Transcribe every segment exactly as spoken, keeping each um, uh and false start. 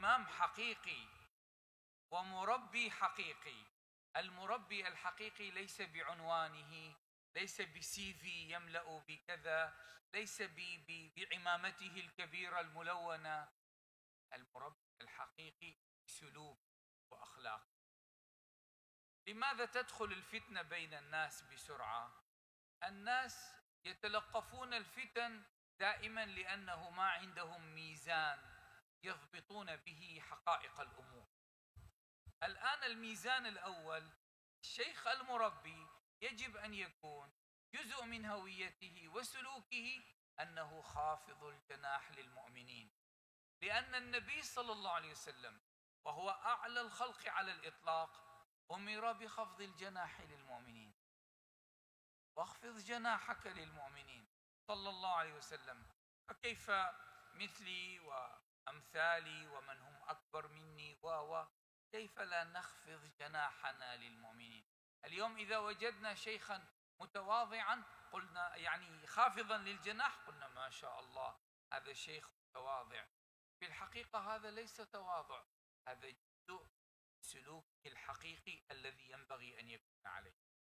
إمام حقيقي ومربي حقيقي. المربي الحقيقي ليس بعنوانه، ليس بسي في يملأ بكذا، ليس بعمامته الكبيرة الملونة. المربي الحقيقي سلوك وأخلاق. لماذا تدخل الفتنة بين الناس بسرعة؟ الناس يتلقفون الفتن دائما لأنه ما عندهم ميزان يضبطون به حقائق الأمور. الآن الميزان الأول، الشيخ المربي يجب أن يكون جزء من هويته وسلوكه أنه خافض الجناح للمؤمنين، لأن النبي صلى الله عليه وسلم وهو أعلى الخلق على الإطلاق أمر بخفض الجناح للمؤمنين. واخفض جناحك للمؤمنين صلى الله عليه وسلم. فكيف مثلي وأمثالي ومن هم أكبر مني و كيف لا نخفض جناحنا للمؤمنين؟ اليوم إذا وجدنا شيخا متواضعا قلنا يعني خافضا للجناح قلنا ما شاء الله هذا شيخ متواضع. في الحقيقة هذا ليس تواضع، هذا جزء سلوكه الحقيقي الذي ينبغي أن يكون عليه.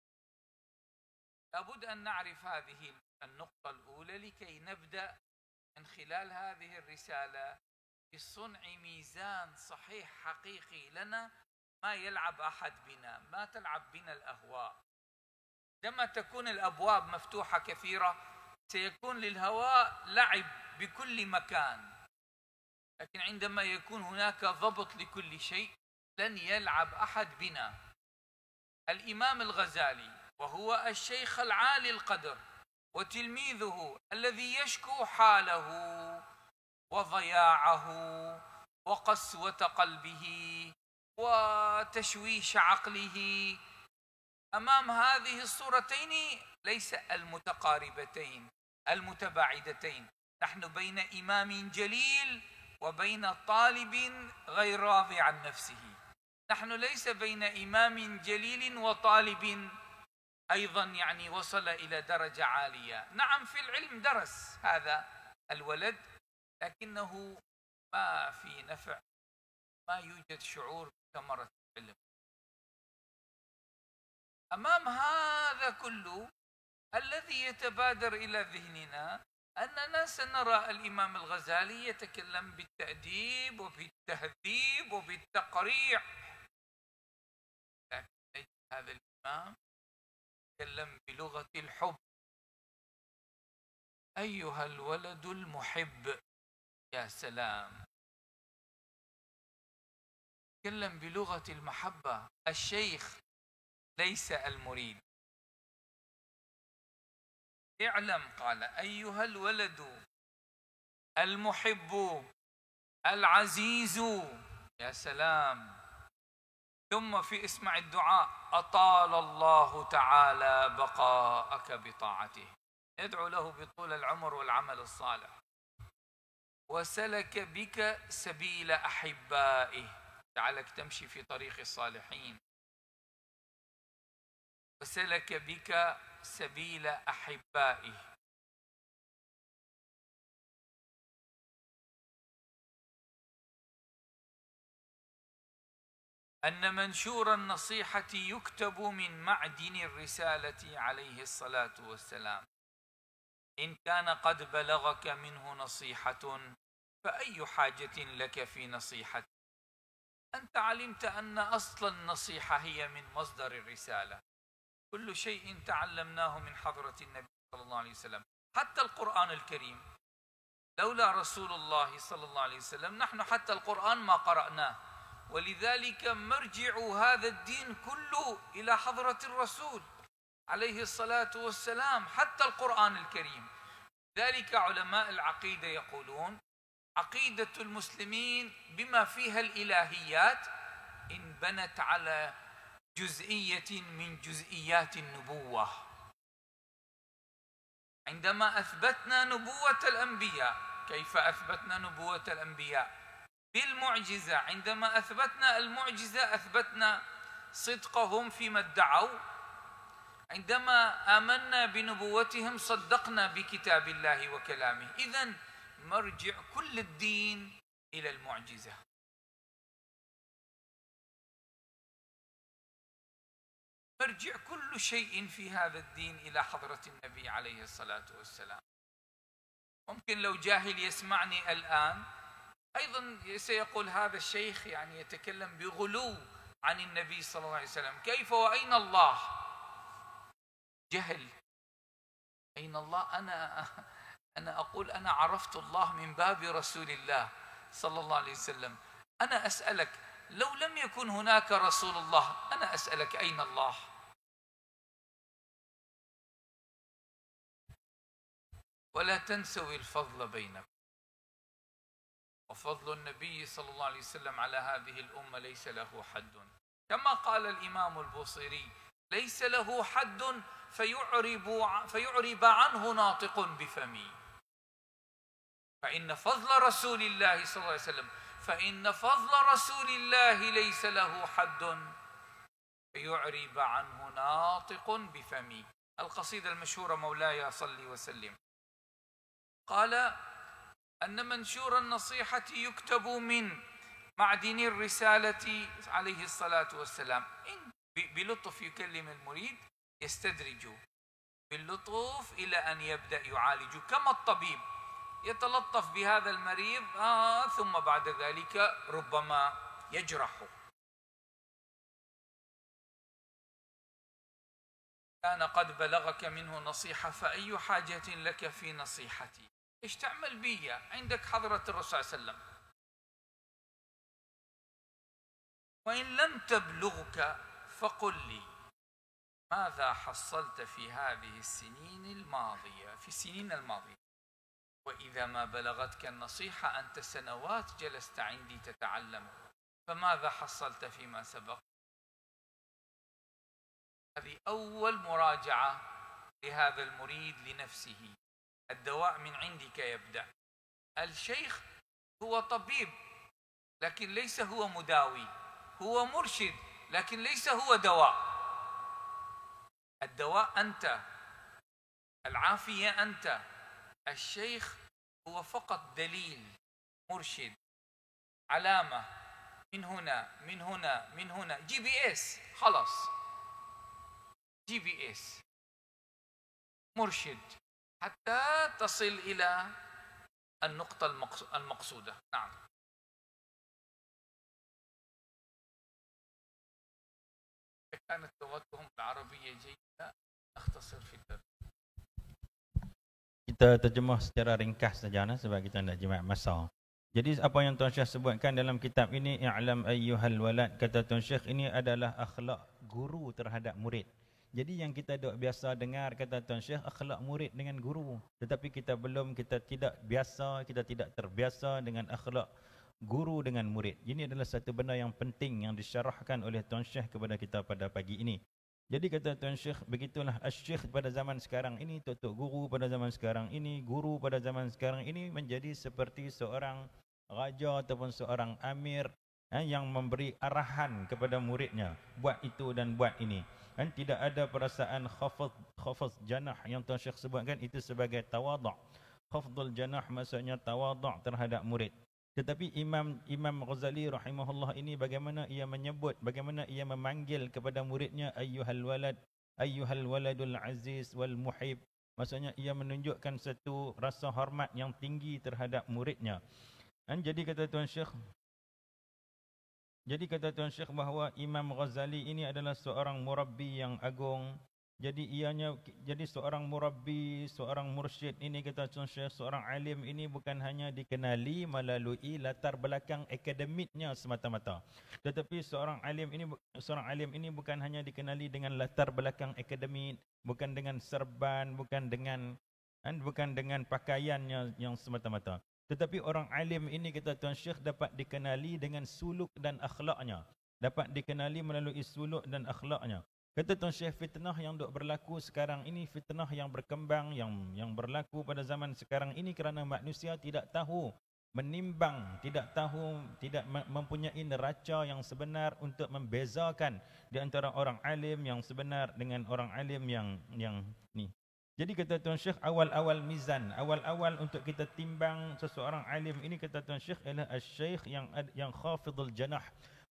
لابد أن نعرف هذه النقطة الأولى لكي نبدأ من خلال هذه الرسالة بصنع ميزان صحيح حقيقي لنا، ما يلعب أحد بنا، ما تلعب بنا الأهواء. عندما تكون الأبواب مفتوحة كثيرة سيكون للهواء لعب بكل مكان، لكن عندما يكون هناك ضبط لكل شيء لن يلعب أحد بنا. الإمام الغزالي وهو الشيخ العالي القدر وتلميذه الذي يشكو حاله وضياعه وقسوة قلبه وتشويش عقله، أمام هذه الصورتين ليس المتقاربتين المتباعدتين. نحن بين إمام جليل وبين طالب غير راضي عن نفسه. نحن ليس بين إمام جليل وطالب أيضا يعني وصل إلى درجة عالية. نعم في العلم درس هذا الولد، لكنه ما في نفع، ما يوجد شعور بثمرة العلم. أمام هذا كله الذي يتبادر إلى ذهننا أننا سنرى الإمام الغزالي يتكلم بالتأديب وبالتهذيب وبالتقريع، لكن هذا الإمام يتكلم بلغة الحب. أيها الولد المحب، يا سلام، يتكلم بلغة المحبة. الشيخ ليس المريد. اعلم، قال أيها الولد المحب العزيز، يا سلام. ثم في اسمع الدعاء: أطال الله تعالى بقاءك بطاعته. ادعو له بطول العمر والعمل الصالح. وسلك بك سبيل أحبائه، جعلك تمشي في طريق الصالحين. وسلك بك سبيل أحبائه. أن منشور النصيحة يكتب من معدن الرسالة عليه الصلاة والسلام. إن كان قد بلغك منه نصيحة فأي حاجة لك في نصيحة؟ أنت علمت أن أصل النصيحة هي من مصدر الرسالة. كل شيء تعلمناه من حضرة النبي صلى الله عليه وسلم، حتى القرآن الكريم. لولا رسول الله صلى الله عليه وسلم نحن حتى القرآن ما قرأناه، ولذلك مرجع هذا الدين كله إلى حضرة الرسول عليه الصلاة والسلام، حتى القرآن الكريم. ذلك علماء العقيدة يقولون عقيدة المسلمين بما فيها الإلهيات إن بنت على جزئية من جزئيات النبوة. عندما أثبتنا نبوة الأنبياء، كيف أثبتنا نبوة الأنبياء؟ بالمعجزة. عندما أثبتنا المعجزة أثبتنا صدقهم فيما ادعوا. عندما آمنا بنبوتهم صدقنا بكتاب الله وكلامه. إذن مرجع كل الدين إلى المعجزة. مرجع كل شيء في هذا الدين إلى حضرة النبي عليه الصلاة والسلام. ممكن لو جاهل يسمعني الآن أيضا سيقول هذا الشيخ يعني يتكلم بغلو عن النبي صلى الله عليه وسلم، كيف وأين الله؟ جهل. أين الله؟ أنا أنا أقول أنا عرفت الله من باب رسول الله صلى الله عليه وسلم. أنا أسألك لو لم يكن هناك رسول الله، أنا أسألك أين الله؟ ولا تنسوا الفضل بينكم، وفضل النبي صلى الله عليه وسلم على هذه الأمة ليس له حد، كما قال الإمام البوصيري: ليس له حد فيعرب, فيعرب عنه ناطق بفمي. فإن فضل رسول الله صلى الله عليه وسلم فإن فضل رسول الله ليس له حد فيعرب عنه ناطق بفمي. القصيدة المشهورة مولاي صل وسلم. قال أن منشور النصيحة يكتب من معدن الرسالة عليه الصلاة والسلام. إن بلطف يكلم المريد يستدرج باللطف إلى أن يبدأ يعالج، كما الطبيب يتلطف بهذا المريض آه ثم بعد ذلك ربما يجرحه. كان قد بلغك منه نصيحة فأي حاجة لك في نصيحتي؟ إيش تعمل بي عندك حضرة الرسول صلى الله عليه وسلم؟ وإن لم تبلغك فقل لي ماذا حصلت في هذه السنين الماضية في السنين الماضية؟ وإذا ما بلغتك النصيحة أنت سنوات جلست عندي تتعلم، فماذا حصلت فيما سبق؟ هذه أول مراجعة لهذا المريد لنفسه. الدواء من عندك يبدأ. الشيخ هو طبيب لكن ليس هو مداوي، هو مرشد لكن ليس هو دواء. الدواء أنت، العافية أنت، الشيخ هو فقط دليل، مرشد، علامة، من هنا من هنا من هنا، جي بي اس، خلاص جي بي اس، مرشد حتى تصل إلى النقطة المقصودة. نعم. كانت لغتهم العربية جيدة أختصر في الدرس. Kita terjemah secara ringkas saja nah, sebab kita nak jemaah masa. Jadi apa yang Tuan Syekh sebutkan dalam kitab ini, i'lam ayyuhal walad, kata Tuan Syekh, ini adalah akhlak guru terhadap murid. Jadi yang kita dok biasa dengar kata Tuan Syekh akhlak murid dengan guru, tetapi kita belum, kita tidak biasa, kita tidak terbiasa dengan akhlak guru dengan murid. Ini adalah satu benda yang penting yang disyarahkan oleh Tuan Syekh kepada kita pada pagi ini. Jadi kata Tuan Syekh, begitulah asy-syekh pada zaman sekarang ini, tok-tok guru pada zaman sekarang ini, guru pada zaman sekarang ini menjadi seperti seorang raja ataupun seorang amir eh, yang memberi arahan kepada muridnya, buat itu dan buat ini. Kan tidak ada perasaan khafad khafaz janah yang Tuan Syekh sebutkan, itu sebagai tawaduk. Khafdul janah maksudnya tawaduk terhadap murid. Tetapi Imam Imam Ghazali rahimahullah ini bagaimana ia menyebut, bagaimana ia memanggil kepada muridnya ayyuhal walad, ayyuhal waladul aziz wal muhib. Maksudnya ia menunjukkan satu rasa hormat yang tinggi terhadap muridnya. Dan jadi kata Tuan Syekh, Jadi kata Tuan Syekh bahawa Imam Ghazali ini adalah seorang murabbi yang agung. Jadi ianya jadi seorang murabbi, seorang mursyid ini kata Tuan Syekh, seorang alim ini bukan hanya dikenali melalui latar belakang akademiknya semata-mata. Tetapi seorang alim ini seorang alim ini bukan hanya dikenali dengan latar belakang akademik, bukan dengan serban, bukan dengan dan bukan dengan pakaiannya yang semata-mata. Tetapi orang alim ini kata Tuan Syekh dapat dikenali dengan suluk dan akhlaknya. Dapat dikenali melalui suluk dan akhlaknya. Kata Tuan Syekh, fitnah yang dok berlaku sekarang ini, fitnah yang berkembang, yang yang berlaku pada zaman sekarang ini kerana manusia tidak tahu menimbang, tidak tahu, tidak mempunyai neraca yang sebenar untuk membezakan di antara orang alim yang sebenar dengan orang alim yang yang ni. Jadi kata Tuan Syekh, awal-awal mizan, awal-awal untuk kita timbang seseorang alim ini kata Tuan Syekh ialah asy-syekh yang yang khafidul janah,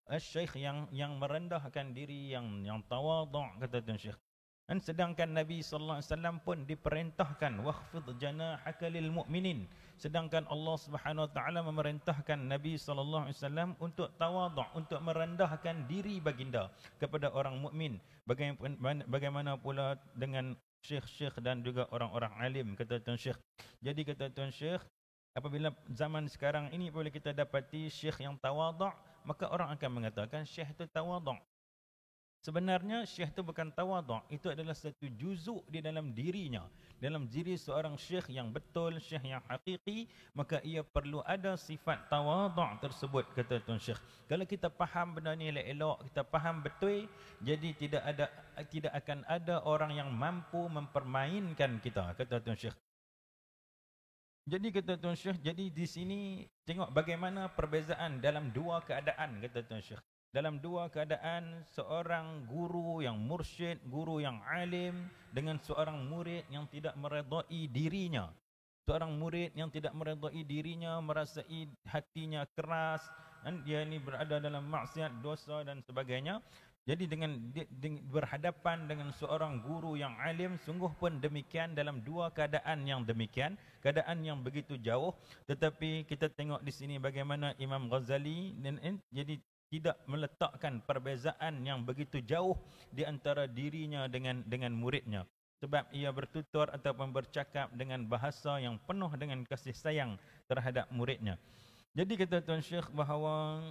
Syekh yang yang merendahkan diri, yang yang tawadhu', kata Tuan Syekh. Dan sedangkan Nabi sallallahu alaihi wasallam pun diperintahkan wakhfid janahaka lil mu'minin. Sedangkan Allah Subhanahu wa taala memerintahkan Nabi sallallahu alaihi wasallam untuk tawadhu', untuk merendahkan diri baginda kepada orang mukmin. Bagaimana bagaimana pula dengan syekh-syekh dan juga orang-orang alim, kata Tuan Syekh. Jadi kata Tuan Syekh, apabila zaman sekarang ini boleh kita dapati syekh yang tawadhu', maka orang akan mengatakan syekh itu tawadhu'. Sebenarnya syekh itu bukan tawadhu', itu adalah satu juzuk di dalam dirinya. Dalam diri seorang syekh yang betul, syekh yang hakiki, maka ia perlu ada sifat tawadhu' tersebut, kata Tuan Syekh. Kalau kita faham benda ni elok-elok, kita faham betul, jadi tidak ada tidak akan ada orang yang mampu mempermainkan kita, kata Tuan Syekh. Jadi kata Tuan Syekh, jadi di sini tengok bagaimana perbezaan dalam dua keadaan, kata Tuan Syekh. Dalam dua keadaan, seorang guru yang mursyid, guru yang alim, dengan seorang murid yang tidak meredai dirinya. Seorang murid yang tidak meredai dirinya, merasai hatinya keras, dan dia ini berada dalam maksiat, dosa dan sebagainya. Jadi dengan, dengan berhadapan dengan seorang guru yang alim, sungguh pun demikian dalam dua keadaan yang demikian, keadaan yang begitu jauh. Tetapi kita tengok di sini bagaimana Imam Ghazali dan jadi tidak meletakkan perbezaan yang begitu jauh di antara dirinya dengan dengan muridnya. Sebab ia bertutur ataupun bercakap dengan bahasa yang penuh dengan kasih sayang terhadap muridnya. Jadi kata Tuan Syekh bahawa,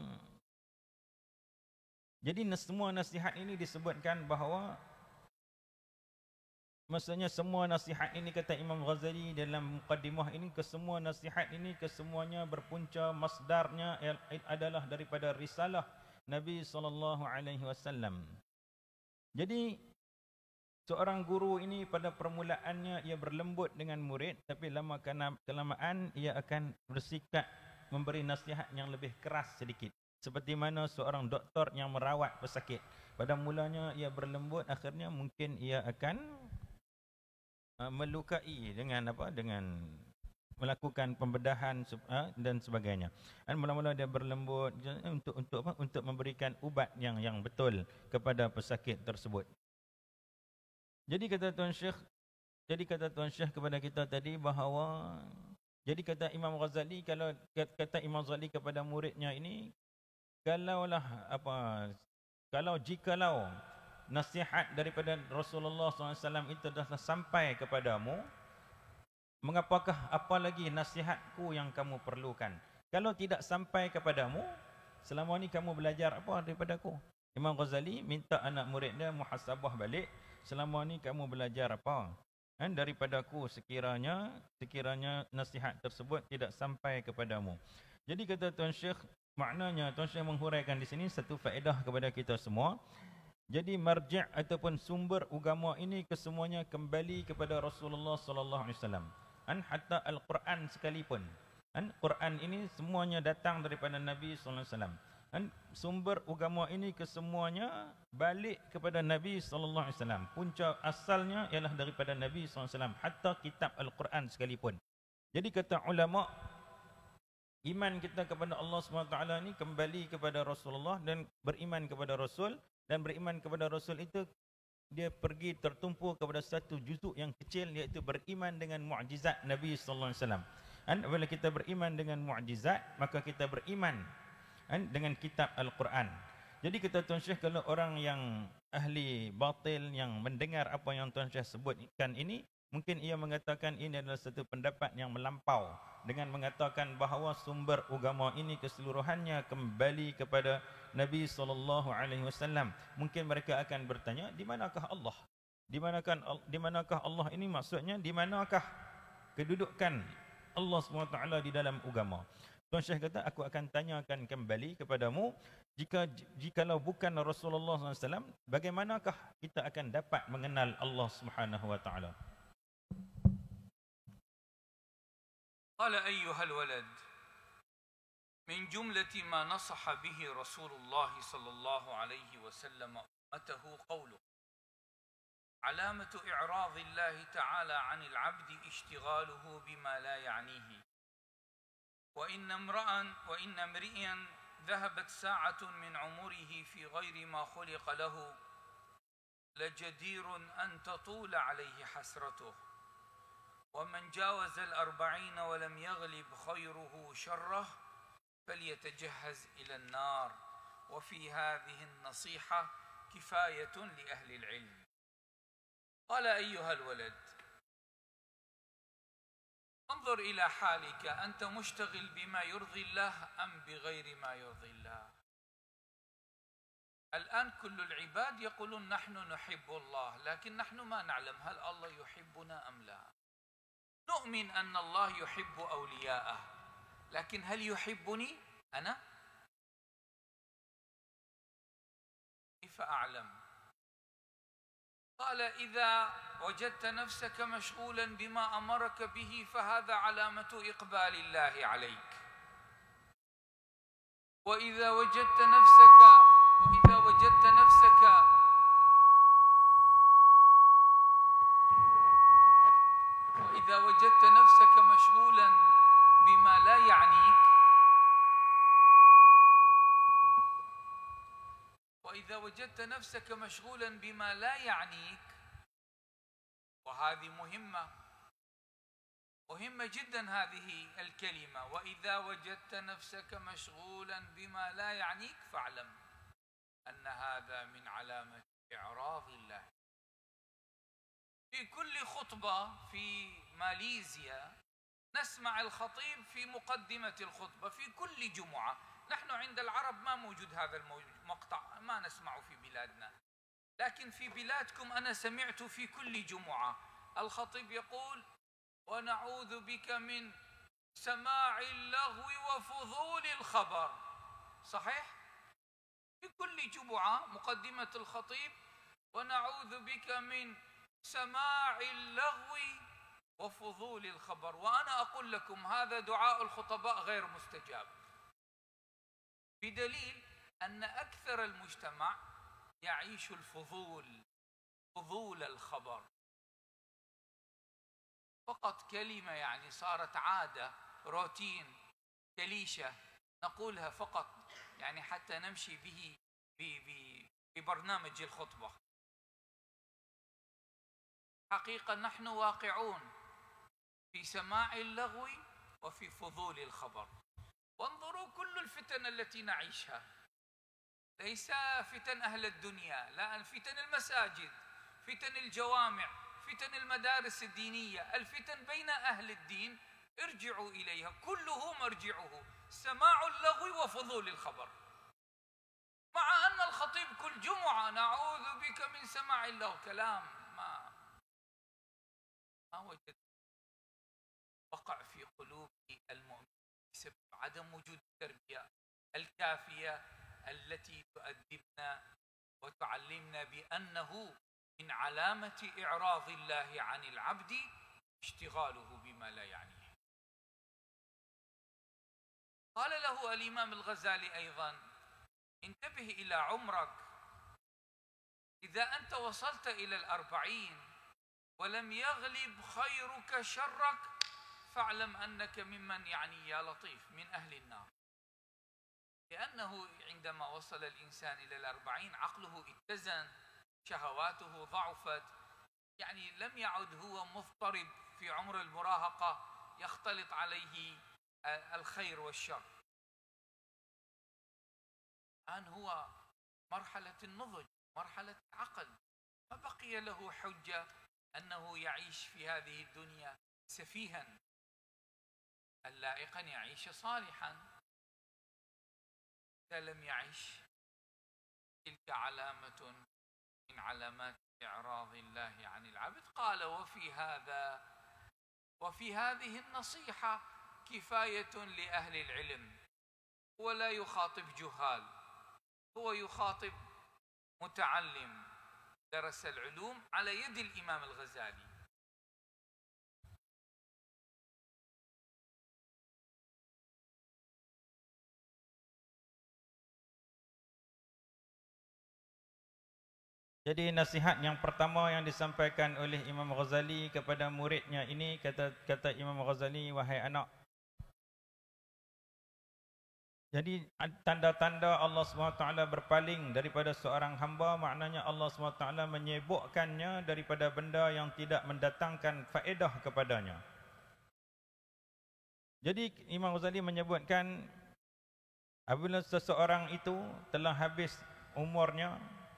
jadi semua nasihat ini disebutkan bahawa, maksudnya semua nasihat ini, kata Imam Ghazali dalam muqaddimah ini, kesemua nasihat ini kesemuanya berpunca masdarnya adalah daripada risalah Nabi sallallahu alaihi wasallam. Jadi seorang guru ini pada permulaannya ia berlembut dengan murid, tapi lama kelamaan ia akan bersikap memberi nasihat yang lebih keras sedikit. Seperti mana seorang doktor yang merawat pesakit, pada mulanya ia berlembut, akhirnya mungkin ia akan melukai dengan apa, dengan melakukan pembedahan dan sebagainya. Dan mula-mula dia berlembut untuk untuk apa, untuk memberikan ubat yang yang betul kepada pesakit tersebut. Jadi kata Tuan Syekh, jadi kata Tuan Syekh kepada kita tadi bahawa, jadi kata Imam Ghazali, kalau kata Imam Ghazali kepada muridnya ini, kalaulah apa, kalau jikalau nasihat daripada Rasulullah sallallahu alaihi wasallam itu dah sampai kepadamu, mengapakah apa lagi nasihatku yang kamu perlukan? Kalau tidak sampai kepadamu, selama ni kamu belajar apa daripadaku? Imam Ghazali minta anak muridnya muhasabah balik, selama ni kamu belajar apa? Dan daripadaku sekiranya sekiranya nasihat tersebut tidak sampai kepadamu. Jadi kata Tuan Syekh, maknanya Tuan Syekh menghuraikan di sini satu faedah kepada kita semua. Jadi marji' ataupun sumber agama ini kesemuanya kembali kepada Rasulullah sallallahu alaihi wasallam. An hatta al-Quran sekalipun. An Quran ini semuanya datang daripada Nabi sallallahu alaihi wasallam. An sumber agama ini kesemuanya balik kepada Nabi sallallahu alaihi wasallam. Punca asalnya ialah daripada Nabi sallallahu alaihi wasallam, hatta kitab al-Quran sekalipun. Jadi kata ulama, iman kita kepada Allah subhanahu wa taala ni kembali kepada Rasulullah dan beriman kepada Rasul. Dan beriman kepada Rasul itu dia pergi tertumpu kepada satu juzuk yang kecil, iaitu beriman dengan mukjizat Nabi sallallahu alaihi wasallam. Dan bila kita beriman dengan mukjizat, maka kita beriman dan dengan kitab Al-Quran. Jadi kata Tuan Syekh, kalau orang yang ahli batil yang mendengar apa yang Tuan Syekh sebutkan ini, mungkin ia mengatakan ini adalah satu pendapat yang melampau dengan mengatakan bahawa sumber agama ini keseluruhannya kembali kepada Nabi sallallahu alaihi wasallam. Mungkin mereka akan bertanya, di manakah Allah? Di manakah di manakah Allah ini, maksudnya di manakah kedudukan Allah subhanahu wa taala di dalam agama? Tuan Syekh kata, aku akan tanyakan kembali kepadamu, jika jikalau bukan Rasulullah sallallahu alaihi wasallam, bagaimanakah kita akan dapat mengenal Allah subhanahu wa taala? قال أيها الولد من جملة ما نصح به رسول الله صلى الله عليه وسلم أمته قوله علامة إعراض الله تعالى عن العبد اشتغاله بما لا يعنيه وإن امرأ وإن امرئا ذهبت ساعة من عمره في غير ما خلق له لجدير أن تطول عليه حسرته، ومن جاوز الأربعين ولم يغلب خيره شره فليتجهز إلى النار. وفي هذه النصيحة كفاية لأهل العلم. قال: أيها الولد، انظر إلى حالك، أنت مشتغل بما يرضي الله أم بغير ما يرضي الله؟ الآن كل العباد يقولون نحن نحب الله، لكن نحن ما نعلم هل الله يحبنا أم لا. نؤمن أن الله يحب أولياءه، لكن هل يحبني أنا؟ كيف أعلم؟ قال: إذا وجدت نفسك مشغولا بما أمرك به فهذا علامة إقبال الله عليك. وإذا وجدت نفسك وإذا وجدت نفسك وإذا وجدت نفسك مشغولا بما لا يعنيك وإذا وجدت نفسك مشغولا بما لا يعنيك وهذه مهمة مهمة جدا هذه الكلمة، وإذا وجدت نفسك مشغولا بما لا يعنيك فاعلم أن هذا من علامة إعراض الله. في كل خطبة في ماليزيا نسمع الخطيب في مقدمة الخطبة في كل جمعة. نحن عند العرب ما موجود هذا المقطع، ما نسمعه في بلادنا، لكن في بلادكم أنا سمعت في كل جمعة الخطيب يقول: ونعوذ بك من سماع اللغو وفضول الخبر. صحيح؟ في كل جمعة مقدمة الخطيب: ونعوذ بك من سماع اللغو وفضول الخبر. وأنا أقول لكم هذا دعاء الخطباء غير مستجاب، بدليل أن أكثر المجتمع يعيش الفضول، فضول الخبر، فقط كلمة يعني صارت عادة، روتين، كليشة نقولها فقط يعني حتى نمشي به ببرنامج الخطبة. حقيقة نحن واقعون في سماع اللغو وفي فضول الخبر. وانظروا كل الفتن التي نعيشها، ليس فتن أهل الدنيا، لا، فتن المساجد، فتن الجوامع، فتن المدارس الدينية، الفتن بين أهل الدين ارجعوا إليها، كله مرجعه سماع اللغو وفضول الخبر. مع أن الخطيب كل جمعة: نعوذ بك من سماع اللغو، كلام ما ما وجد وقع في قلوب المؤمنين بسبب عدم وجود التربية الكافية التي تؤدبنا وتعلمنا بأنه من علامة إعراض الله عن العبد اشتغاله بما لا يعنيه. قال له الإمام الغزالي أيضا: انتبه إلى عمرك، إذا أنت وصلت إلى الأربعين ولم يغلب خيرك شرك فاعلم أنك ممن يعني يا لطيف من أهل النار. لأنه عندما وصل الإنسان إلى الأربعين عقله اتزن، شهواته ضعفت، يعني لم يعد هو مضطرب في عمر المراهقة يختلط عليه الخير والشر. الآن هو مرحلة النضج، مرحلة العقل، ما بقي له حجة أنه يعيش في هذه الدنيا سفيها، اللائق أن يعيش صالحا. إذا لم يعيش تلك علامة من علامات إعراض الله عن العبد. قال: وفي هذا وفي هذه النصيحة كفاية لأهل العلم. هو لا يخاطب جهال، هو يخاطب متعلم درس العلوم على يد الإمام الغزالي. Jadi nasihat yang pertama yang disampaikan oleh Imam Ghazali kepada muridnya ini, kata kata Imam Ghazali, wahai anak, Jadi tanda-tanda Allah subhanahu wa taala berpaling daripada seorang hamba, maknanya Allah subhanahu wa taala menyibukkannya daripada benda yang tidak mendatangkan faedah kepadanya. Jadi Imam Ghazali menyebutkan apabila seseorang itu telah habis umurnya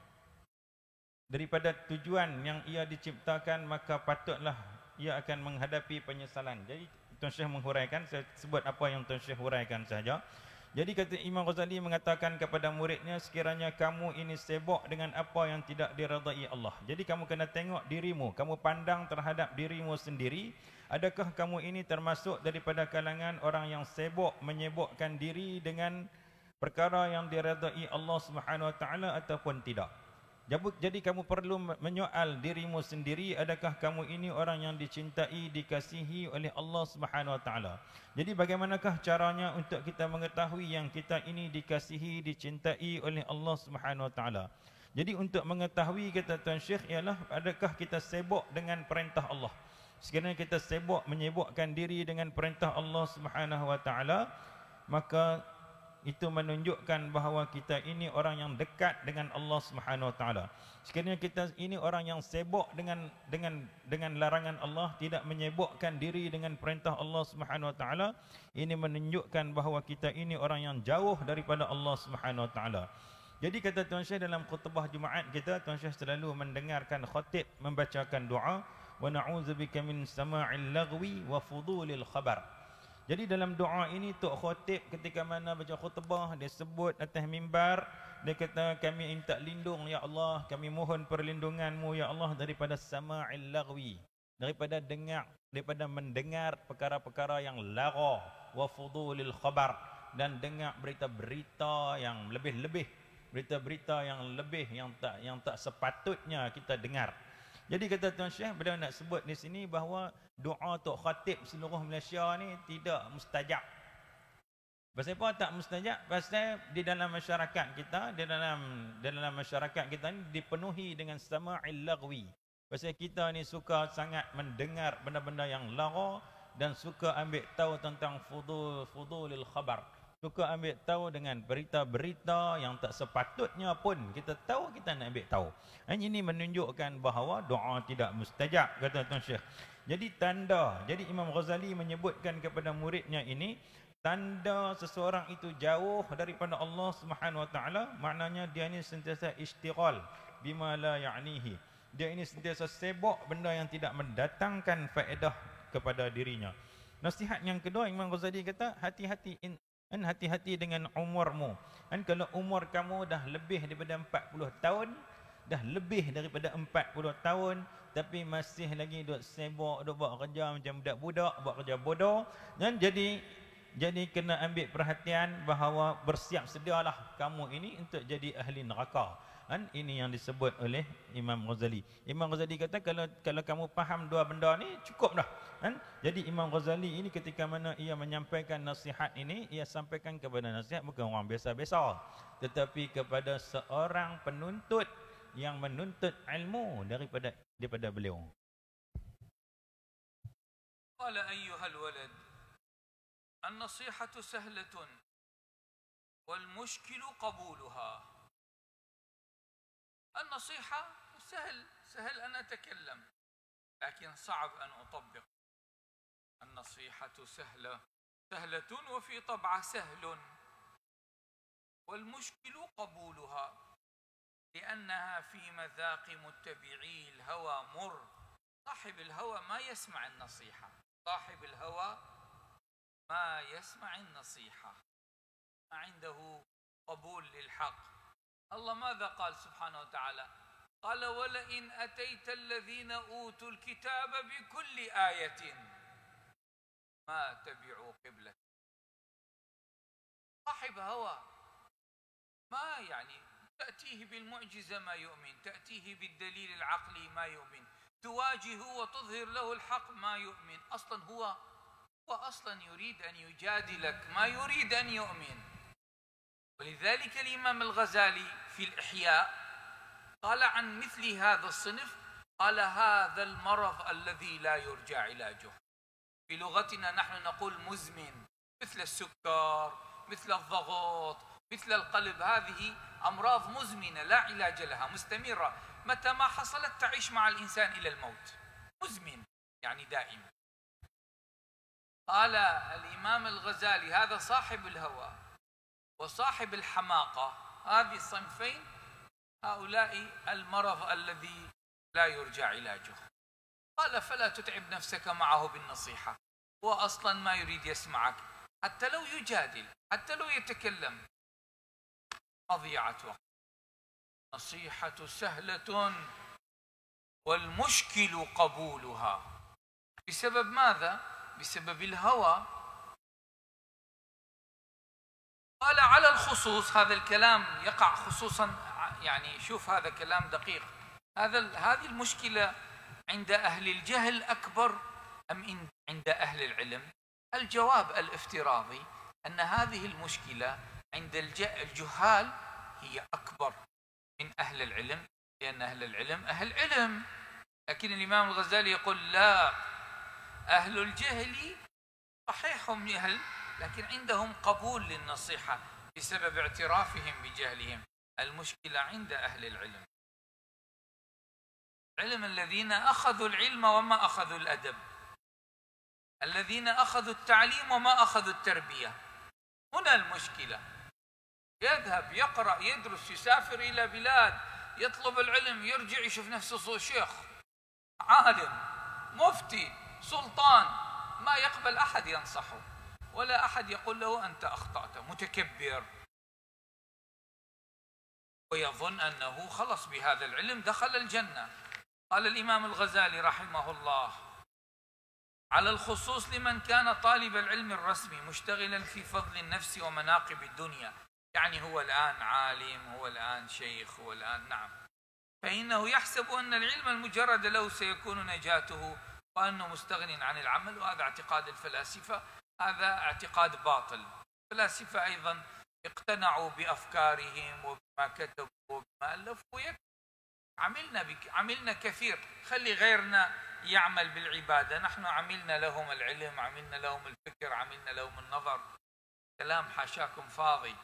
daripada tujuan yang ia diciptakan, maka patutlah ia akan menghadapi penyesalan. Jadi Tuan Syekh menghuraikan, saya sebut apa yang Tuan Syekh huraikan saja. Jadi kata Imam Ghazali mengatakan kepada muridnya, sekiranya kamu ini sibuk dengan apa yang tidak diredai Allah. Jadi kamu kena tengok dirimu, kamu pandang terhadap dirimu sendiri. Adakah kamu ini termasuk daripada kalangan orang yang sibuk menyibukkan diri dengan perkara yang diredai Allah Subhanahu Wa Taala ataupun tidak? Jadi kamu perlu menyoal dirimu sendiri, adakah kamu ini orang yang dicintai, dikasihi oleh Allah Subhanahu Wa Taala? Jadi bagaimanakah caranya untuk kita mengetahui yang kita ini dikasihi, dicintai oleh Allah Subhanahu Wa Taala? Jadi untuk mengetahui, kata Tuan Syekh, ialah adakah kita sibuk dengan perintah Allah? Sekiranya kita sibuk menyibukkan diri dengan perintah Allah Subhanahu Wa Taala, maka itu menunjukkan bahawa kita ini orang yang dekat dengan Allah Subhanahu Wa Taala. Sekiranya kita ini orang yang sibuk dengan dengan dengan larangan Allah, tidak menyibukkan diri dengan perintah Allah Subhanahu Wa Taala, ini menunjukkan bahawa kita ini orang yang jauh daripada Allah Subhanahu Wa Taala. Jadi kata Tuan Syekh dalam khutbah Jumaat kita, Tuan Syekh selalu mendengarkan khatib membacakan doa, wa na'udzubika min sama'il lagwi wa fudulil khabar. Jadi dalam doa ini Tok Khatib ketika mana baca khutbah, dia sebut atas mimbar, dia kata kami minta lindung ya Allah, kami mohon perlindunganmu ya Allah daripada sama'il lagwi, daripada dengar, daripada mendengar perkara-perkara yang lara, wa fudulil khabar, dan dengar berita-berita yang lebih-lebih, berita-berita yang lebih yang tak yang tak sepatutnya kita dengar. Jadi kata Tuan Syekh, beliau nak sebut di sini bahawa doa Tok Khatib seluruh Malaysia ni tidak mustajab. Pasal apa tak mustajab? Pasal di dalam masyarakat kita, di dalam di dalam masyarakat kita ni dipenuhi dengan sama'il lagwi. Pasal kita ni suka sangat mendengar benda-benda yang lara dan suka ambil tahu tentang fudul fudulil khabar. Suka ambil tahu dengan berita-berita yang tak sepatutnya pun kita tahu, kita nak ambil tahu. Dan ini menunjukkan bahawa doa tidak mustajab, kata Tuan Syekh. Jadi tanda, jadi Imam Ghazali menyebutkan kepada muridnya ini, tanda seseorang itu jauh daripada Allah Subhanahu Wa Taala, maknanya dia ini sentiasa istighal bima la ya'nihi. Dia ini sentiasa sibuk benda yang tidak mendatangkan faedah kepada dirinya. Nasihat yang kedua, Imam Ghazali kata, hati-hati in Dan hati-hati dengan umurmu. Dan kalau umur kamu dah lebih daripada empat puluh tahun, dah lebih daripada empat puluh tahun, tapi masih lagi duk sibuk, duk buat kerja macam budak-budak, buat kerja bodoh, dan jadi jadi kena ambil perhatian bahawa bersiap sedialah kamu ini untuk jadi ahli neraka. Dan ini yang disebut oleh Imam Ghazali. Imam Ghazali kata kalau kalau kamu faham dua benda ni cukup dah. Kan? Jadi Imam Ghazali ini ketika mana ia menyampaikan nasihat ini, ia sampaikan kepada nasihat bukan orang biasa-biasa, tetapi kepada seorang penuntut yang menuntut ilmu daripada daripada beliau. Qala ayyuhal walad, an-nasihatu sahlatun wal mushkilu qabuluha. النصيحة سهل سهل أن أتكلم لكن صعب أن أطبق. النصيحة سهلة سهلة وفي طبعها سهل، والمشكل قبولها لأنها في مذاق متبعي الهوى مر. صاحب الهوى ما يسمع النصيحة، صاحب الهوى ما يسمع النصيحة، ما عنده قبول للحق. الله ماذا قال سبحانه وتعالى؟ قال ولئن أتيت الذين أوتوا الكتاب بكل آية ما تبعوا قبلك. صاحب هوى ما يعني تأتيه بالمعجزة ما يؤمن، تأتيه بالدليل العقلي ما يؤمن، تواجهه وتظهر له الحق ما يؤمن. أصلا هو هو أصلا يريد أن يجادلك، ما يريد أن يؤمن. ولذلك الإمام الغزالي في الإحياء قال عن مثل هذا الصنف، قال هذا المرض الذي لا يرجى علاجه. في لغتنا نحن نقول مزمن، مثل السكر، مثل الضغط، مثل القلب، هذه أمراض مزمنة لا علاج لها، مستمرة، متى ما حصلت تعيش مع الإنسان إلى الموت، مزمن يعني دائم. قال الإمام الغزالي هذا صاحب الهوى وصاحب الحماقة، هذه الصنفين هؤلاء المرض الذي لا يرجى علاجه. قال فلا تتعب نفسك معه بالنصيحة، هو أصلا ما يريد يسمعك، حتى لو يجادل، حتى لو يتكلم، مضيعة وقت. نصيحة سهلة والمشكل قبولها. بسبب ماذا؟ بسبب الهوى. قال على الخصوص، هذا الكلام يقع خصوصا، يعني شوف هذا كلام دقيق، هذا هذه المشكلة عند أهل الجهل أكبر أم عند أهل العلم؟ الجواب الافتراضي أن هذه المشكلة عند الجهال هي أكبر من أهل العلم، لأن أهل العلم أهل علم. لكن الإمام الغزالي يقول لا، أهل الجهل صحيح هم جهل، لكن عندهم قبول للنصيحة بسبب اعترافهم بجهلهم. المشكلة عند أهل العلم، علم الذين أخذوا العلم وما أخذوا الأدب، الذين أخذوا التعليم وما أخذوا التربية. هنا المشكلة. يذهب يقرأ يدرس يسافر إلى بلاد يطلب العلم، يرجع يشوف نفسه شيخ عالم مفتي سلطان، ما يقبل أحد ينصحه ولا أحد يقول له أنت أخطأت، متكبر، ويظن أنه خلص بهذا العلم دخل الجنة. قال الإمام الغزالي رحمه الله على الخصوص لمن كان طالب العلم الرسمي مشتغلا في فضل النفس ومناقب الدنيا، يعني هو الآن عالم، هو الآن شيخ، هو الآن نعم، فإنه يحسب أن العلم المجرد له سيكون نجاته وأنه مستغن عن العمل. وهذا اعتقاد الفلاسفة، هذا اعتقاد باطل. الفلاسفة أيضا اقتنعوا بأفكارهم وبما كتبوا وبما ألفوا، عملنا بك عملنا كثير، خلي غيرنا يعمل بالعبادة، نحن عملنا لهم العلم، عملنا لهم الفكر، عملنا لهم النظر. كلام حاشاكم فاضي.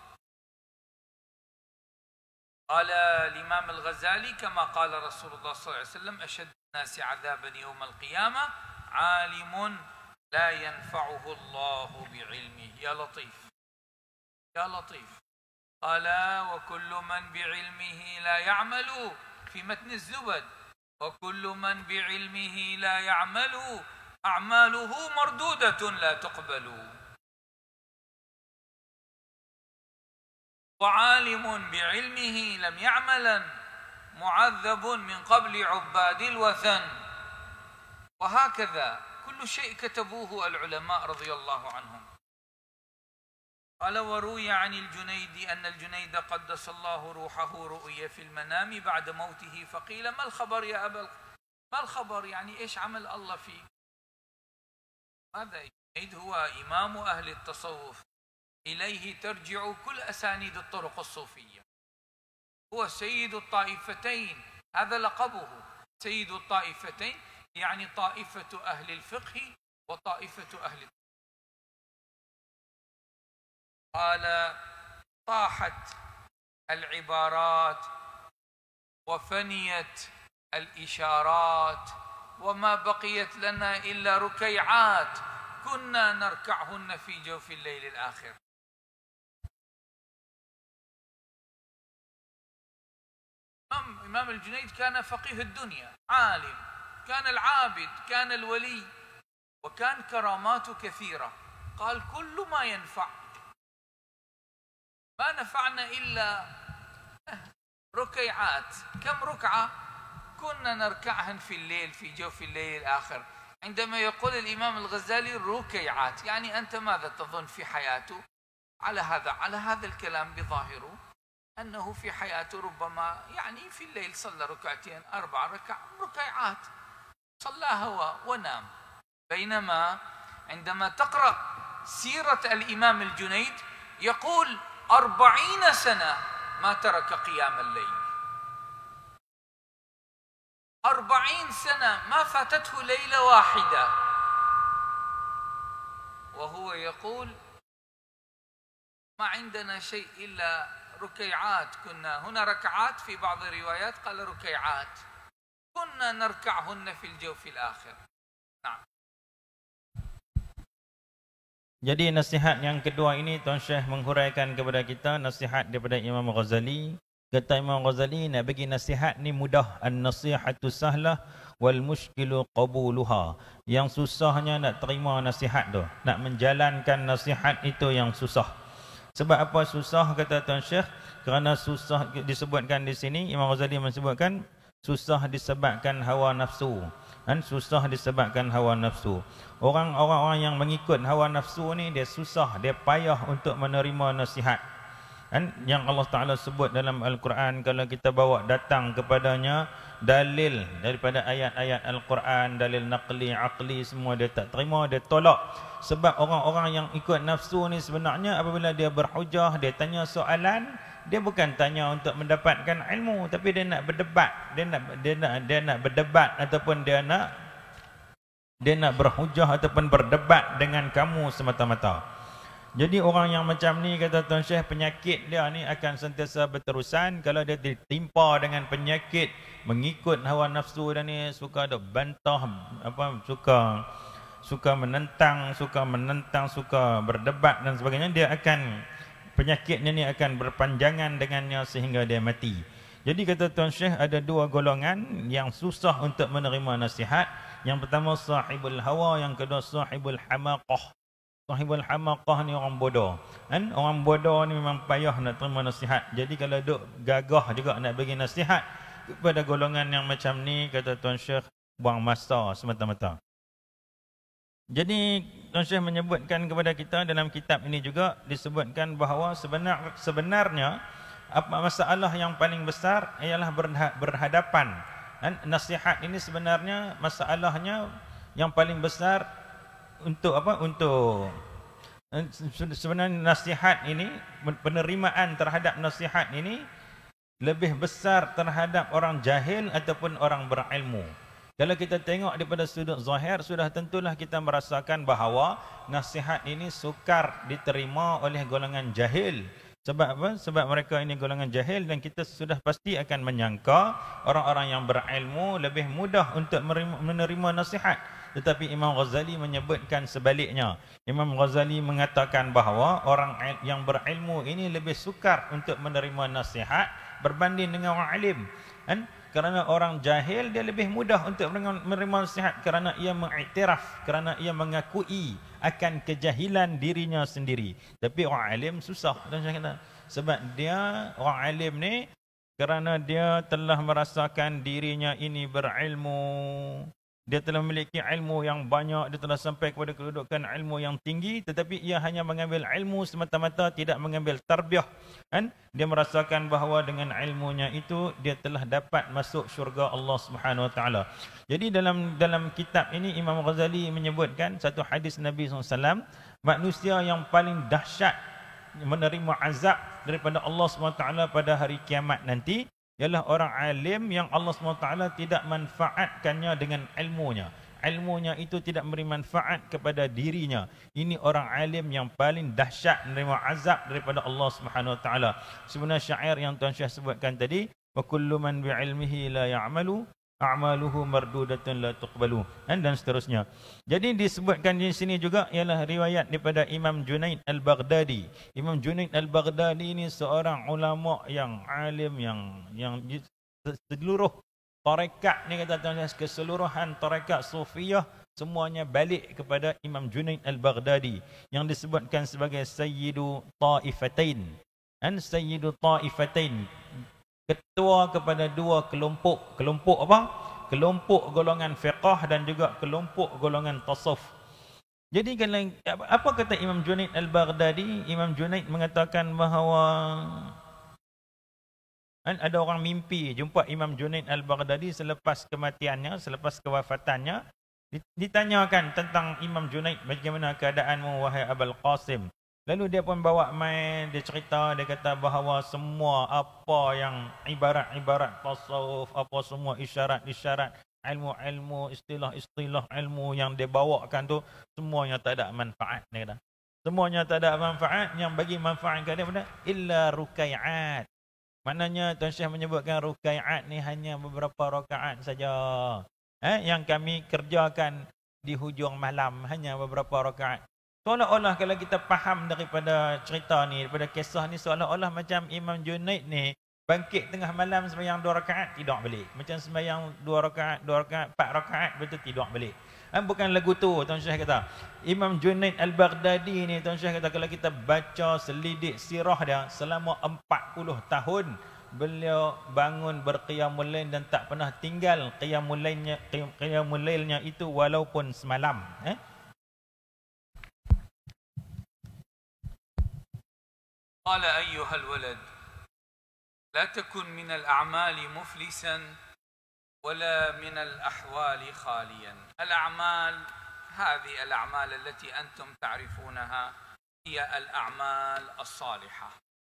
قال الإمام الغزالي كما قال رسول الله صلى الله عليه وسلم أشد الناس عذابا يوم القيامة عالم لا ينفعه الله بعلمه. يا لطيف يا لطيف. قال وكل من بعلمه لا يعمل، في متن الزبد، وكل من بعلمه لا يعمل أعماله مردودة لا تقبل. وعالم بعلمه لم يعملا معذب من قبل عباد الوثن. وهكذا كل شيء كتبوه العلماء رضي الله عنهم. قال وروي عن الجنيد أن الجنيد قدس الله روحه رؤي في المنام بعد موته، فقيل ما الخبر يا أبا، ما الخبر يعني إيش عمل الله فيك؟ هذا الجنيد هو إمام أهل التصوف، إليه ترجع كل أسانيد الطرق الصوفية، هو سيد الطائفتين، هذا لقبه سيد الطائفتين، يعني طائفة أهل الفقه وطائفة أهل التصوف. قال طاحت العبارات وفنيت الإشارات وما بقيت لنا إلا ركيعات كنا نركعهن في جوف الليل الآخر. إمام الجنيد كان فقيه الدنيا، عالم، كان العابد، كان الولي، وكان كراماته كثيرة. قال كل ما ينفع، ما نفعنا إلا ركيعات. كم ركعة كنا نركعهن في الليل في جوف الليل الآخر. عندما يقول الإمام الغزالي ركيعات، يعني أنت ماذا تظن في حياته؟ على هذا على هذا الكلام بظاهره أنه في حياته ربما يعني في الليل صلى ركعتين أربع ركع ركيعات صلاها ونام. بينما عندما تقرأ سيرة الإمام الجنيد يقول أربعين سنة ما ترك قيام الليل، أربعين سنة ما فاتته ليلة واحدة، وهو يقول ما عندنا شيء إلا ركيعات، كنا هنا ركعات، في بعض الروايات قال ركيعات كنا نركعهن في الجوف الآخر. نعم. Jadi nasihat yang kedua ini Tuan Syekh menghuraikan kepada kita nasihat daripada Imam Ghazali. Kata Imam Ghazali, nak bagi nasihat ni mudah. An-nasihatu sahlah wal mushkilu qabuluha. Yang susahnya nak terima nasihat tu, nak menjalankan nasihat itu yang susah. Sebab apa susah kata Tuan Syekh? Kerana susah disebutkan di sini, Imam Ghazali menyebutkan susah disebabkan hawa nafsu. Kan, susah disebabkan hawa nafsu. Orang-orang yang mengikut hawa nafsu ni, dia susah, dia payah untuk menerima nasihat. Kan, yang Allah Ta'ala sebut dalam Al-Quran, kalau kita bawa datang kepadanya dalil daripada ayat-ayat Al-Quran, dalil naqli, aqli, semua dia tak terima, dia tolak. Sebab orang-orang yang ikut nafsu ni sebenarnya apabila dia berhujah, dia tanya soalan, dia bukan tanya untuk mendapatkan ilmu, tapi dia nak berdebat, dia nak dia nak dia nak berdebat ataupun dia nak dia nak berhujah ataupun berdebat dengan kamu semata-mata. Jadi orang yang macam ni kata Tuan Syekh, penyakit dia ni akan sentiasa berterusan. Kalau dia ditimpa dengan penyakit mengikut hawa nafsu dia ni, suka ada bantah, apa suka suka menentang, suka menentang, suka berdebat dan sebagainya, dia akan penyakitnya ni akan berpanjangan dengannya sehingga dia mati. Jadi kata Tuan Syekh, ada dua golongan yang susah untuk menerima nasihat. Yang pertama sahibul hawa, yang kedua sahibul hamaqah. Sahibul hamaqah ni orang bodoh. Kan? Orang bodoh ni memang payah nak terima nasihat. Jadi kalau duk gagah juga nak bagi nasihat kepada golongan yang macam ni, kata Tuan Syekh, buang masa semata-mata. Jadi Tuan Syekh menyebutkan kepada kita dalam kitab ini juga disebutkan bahawa sebenar, sebenarnya apa masalah yang paling besar ialah berhadapan. Dan nasihat ini sebenarnya masalahnya yang paling besar untuk apa? Untuk sebenarnya nasihat ini, penerimaan terhadap nasihat ini lebih besar terhadap orang jahil ataupun orang berilmu. Kalau kita tengok daripada sudut zahir, sudah tentulah kita merasakan bahawa nasihat ini sukar diterima oleh golongan jahil. Sebab apa? Sebab mereka ini golongan jahil, dan kita sudah pasti akan menyangka orang-orang yang berilmu lebih mudah untuk menerima nasihat. Tetapi Imam Ghazali menyebutkan sebaliknya. Imam Ghazali mengatakan bahawa orang yang berilmu ini lebih sukar untuk menerima nasihat berbanding dengan orang alim. Kan? Kerana orang jahil dia lebih mudah untuk menerima nasihat kerana ia mengiktiraf, kerana ia mengakui akan kejahilan dirinya sendiri. Tapi orang alim susah. Sebab dia, orang alim ni, kerana dia telah merasakan dirinya ini berilmu, dia telah memiliki ilmu yang banyak, dia telah sampai kepada kedudukan ilmu yang tinggi, tetapi ia hanya mengambil ilmu semata-mata, tidak mengambil tarbiyah. Kan? Dia merasakan bahawa dengan ilmunya itu dia telah dapat masuk syurga Allah Subhanahu Wa Taala. Jadi dalam dalam kitab ini Imam Ghazali menyebutkan satu hadis Nabi sallallahu alaihi wasallam, manusia yang paling dahsyat menerima azab daripada Allah Subhanahu Wa Taala pada hari kiamat nanti ialah orang alim yang Allah Subhanahu Wa Taala tidak manfaatkannya dengan ilmunya. Ilmunya itu tidak memberi manfaat kepada dirinya. Ini orang alim yang paling dahsyat menerima azab daripada Allah Subhanahu Wa Taala. Sebenarnya syair yang Tuan Syekh sebutkan tadi, wa kullu man bi'ilmihi la ya'malu a'maluhu mardudatun la tuqbalu, dan, dan seterusnya. Jadi disebutkan di sini juga ialah riwayat daripada Imam Junaid Al-Baghdadi. Imam Junaid Al-Baghdadi ini seorang ulama yang alim, yang yang seluruh tarekat ni, kata Tuan Syekh, keseluruhan tarekat Sufiyah semuanya balik kepada Imam Junaid Al-Baghdadi yang disebutkan sebagai Sayyidu Ta'ifatain. Dan Sayyidu Ta'ifatain, ketua kepada dua kelompok. Kelompok apa? Kelompok golongan fiqah dan juga kelompok golongan tasawuf. Jadi kalau apa kata Imam Junaid Al-Baghdadi? Imam Junaid mengatakan bahawa ada orang mimpi jumpa Imam Junaid Al-Baghdadi selepas kematiannya, selepas kewafatannya. Ditanyakan tentang Imam Junaid, bagaimana keadaanmu wahai Abul Qasim? Lalu dia pun bawa main, dia cerita, dia kata bahawa semua apa yang ibarat-ibarat tasawuf, apa semua isyarat-isyarat, ilmu-ilmu, istilah-istilah ilmu yang dia bawakan tu, semuanya tak ada manfaat, dia kata. Semuanya tak ada manfaat. Yang bagi manfaat kepada mana? Illa rukai'at. Maknanya Tuan Syekh menyebutkan rukai'at ni hanya beberapa rakaat saja. Eh, yang kami kerjakan di hujung malam hanya beberapa rakaat. Seolah-olah kalau kita faham daripada cerita ni, daripada kisah ni, seolah-olah macam Imam Junaid ni bangkit tengah malam sembahyang dua rakaat, tidur balik. Macam sembahyang dua rakaat, dua rakaat, empat rakaat, betul tidur balik. Ha, bukan lagu tu Tuan Syekh kata. Imam Junaid Al-Baghdadi ni Tuan Syekh kata kalau kita baca selidik sirah dia selama empat puluh tahun beliau bangun berqiyamul lail dan tak pernah tinggal qiyamul lailnya qiyamul lailnya itu walaupun semalam. Eh? قال أيها الولد لا تكن من الأعمال مفلسا ولا من الأحوال خاليا. الأعمال هذه الأعمال التي أنتم تعرفونها هي الأعمال الصالحة.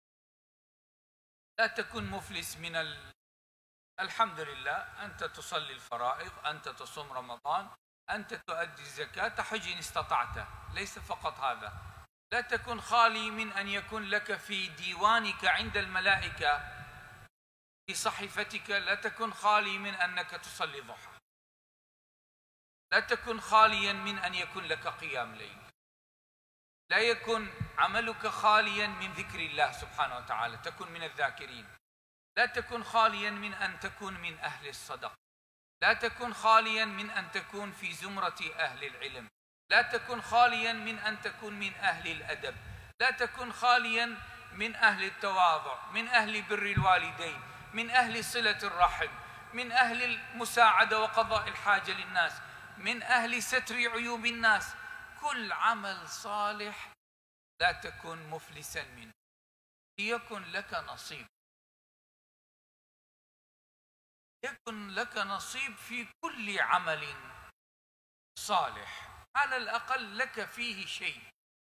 لا تكن مفلس من ال... الحمد لله أنت تصلي الفرائض، أنت تصوم رمضان، أنت تؤدي الزكاة، تحج إن استطعت. ليس فقط هذا، لا تكن خالي من أن يكون لك في ديوانك عند الملائكة في صحيفتك، لا تكن خالي من أنك تصلي ضحى، لا تكن خاليا من أن يكون لك قيام ليل، لا يكن عملك خاليا من ذكر الله سبحانه وتعالى، تكن من الذاكرين. لا تكن خاليا من أن تكون من أهل الصدق، لا تكن خاليا من أن تكون في زمرة أهل العلم، لا تكن خاليا من أن تكون من أهل الأدب، لا تكن خاليا من أهل التواضع، من أهل بر الوالدين، من أهل صلة الرحم، من أهل المساعدة وقضاء الحاجة للناس، من أهل ستر عيوب الناس. كل عمل صالح لا تكن مفلسا منه، ليكن لك نصيب، يكن لك نصيب في كل عمل صالح، على الأقل لك فيه شيء.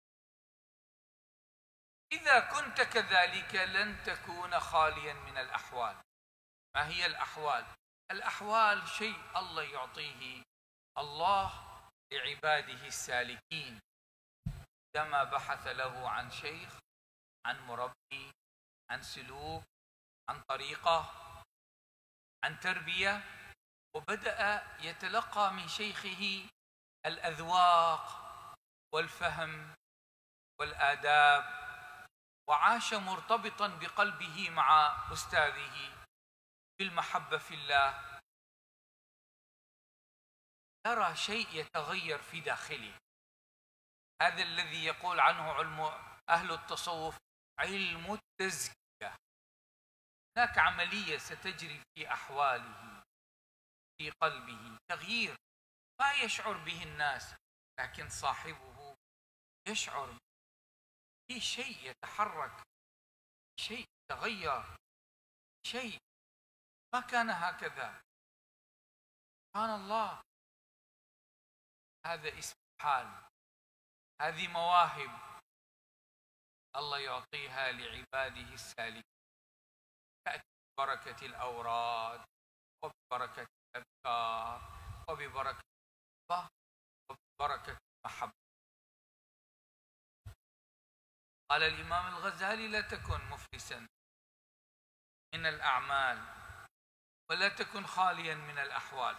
إذا كنت كذلك لن تكون خاليا من الأحوال. ما هي الأحوال؟ الأحوال شيء الله يعطيه الله لعباده السالكين، كما بحث له عن شيخ، عن مربي، عن سلوك، عن طريقة، عن تربية، وبدأ يتلقى من شيخه الأذواق والفهم والآداب، وعاش مرتبطا بقلبه مع أستاذه بالمحبة في الله، ترى شيء يتغير في داخله. هذا الذي يقول عنه علم أهل التصوف علم التزكية. هناك عملية ستجري في أحواله، في قلبه، تغيير ما يشعر به الناس، لكن صاحبه يشعر في شيء يتحرك، شيء يتغير، شيء ما كان هكذا. سبحان الله، هذا اسم حال، هذه مواهب الله يعطيها لعباده السالكين، تأتي ببركة الأوراد وببركة الأذكار وببركة الله وببركة المحبة. قال الإمام الغزالي لا تكن مفلسا من الأعمال ولا تكن خاليا من الأحوال،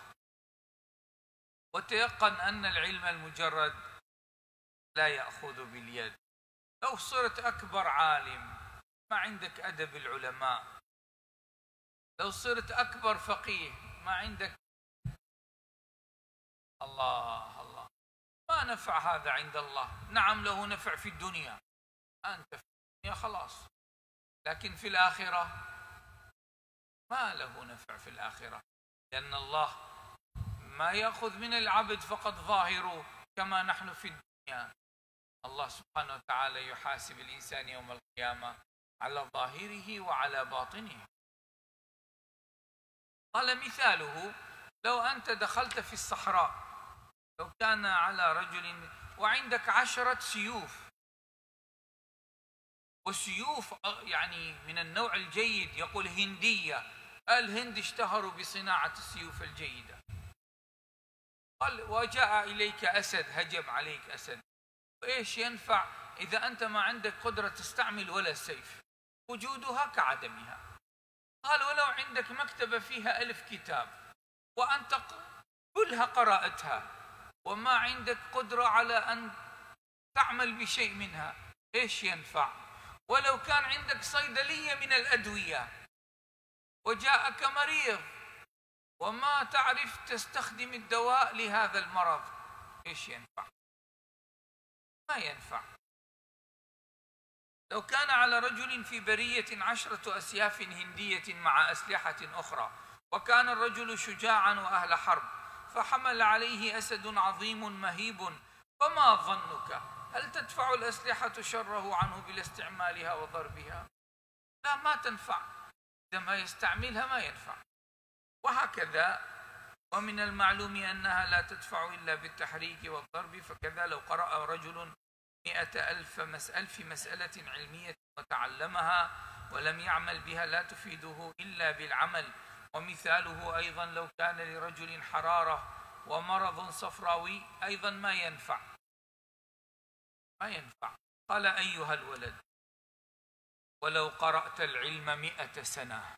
وتيقن أن العلم المجرد لا يأخذ باليد. لو صرت أكبر عالم ما عندك أدب العلماء، لو صرت أكبر فقيه ما عندك الله الله، ما نفع هذا عند الله. نعم له نفع في الدنيا، أنت في الدنيا خلاص، لكن في الآخرة ما له نفع في الآخرة، لأن الله ما يأخذ من العبد فقط ظاهره كما نحن في الدنيا. الله سبحانه وتعالى يحاسب الإنسان يوم القيامة على ظاهره وعلى باطنه. قال مثاله لو أنت دخلت في الصحراء، لو كان على رجل وعندك عشرة سيوف، والسيوف يعني من النوع الجيد، يقول هندية، الهند اشتهروا بصناعة السيوف الجيدة. قال وجاء إليك أسد، هجم عليك أسد، وإيش ينفع إذا أنت ما عندك قدرة تستعمل ولا سيف وجودها كعدمها. قال ولو عندك مكتبة فيها ألف كتاب وأنت كلها قرأتها وما عندك قدرة على أن تعمل بشيء منها، إيش ينفع؟ ولو كان عندك صيدلية من الأدوية وجاءك مريض وما تعرف تستخدم الدواء لهذا المرض، إيش ينفع؟ ما ينفع. لو كان على رجل في برية عشرة أسياف هندية مع أسلحة أخرى وكان الرجل شجاعا وأهل حرب فحمل عليه أسد عظيم مهيب، فما ظنك؟ هل تدفع الأسلحة شره عنه بالاستعمالها وضربها؟ لا، ما تنفع. إذا ما يستعملها ما ينفع. وهكذا. ومن المعلوم أنها لا تدفع إلا بالتحريك والضرب، فكذا لو قرأ رجل مئة ألف مسألة في مسألة علمية وتعلمها ولم يعمل بها لا تفيده إلا بالعمل. ومثاله أيضا لو كان لرجل حرارة ومرض صفراوي أيضا ما ينفع ما ينفع. قال أيها الولد ولو قرأت العلم مئة سنة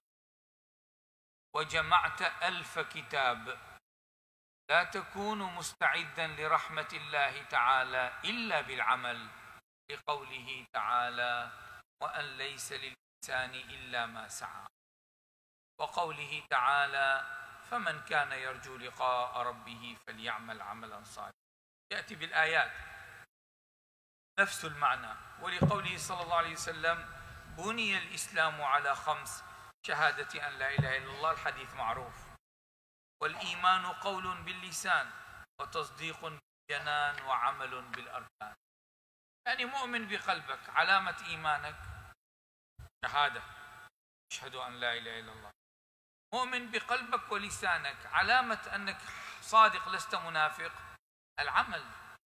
وجمعت ألف كتاب لا تكون مستعدا لرحمة الله تعالى إلا بالعمل، لقوله تعالى وأن ليس للإنسان إلا ما سعى، وقوله تعالى فمن كان يرجو لقاء ربه فليعمل عملا صالحا. يأتي بالآيات نفس المعنى. ولقوله صلى الله عليه وسلم بني الإسلام على خمس: شهادة أن لا إله إلا الله، الحديث معروف، والإيمان قول باللسان وتصديق بالجنان وعمل بالأركان. يعني مؤمن بقلبك، علامة إيمانك شهادة، أشهد أن لا إله إلا الله. مؤمن بقلبك ولسانك، علامة أنك صادق لست منافق العمل.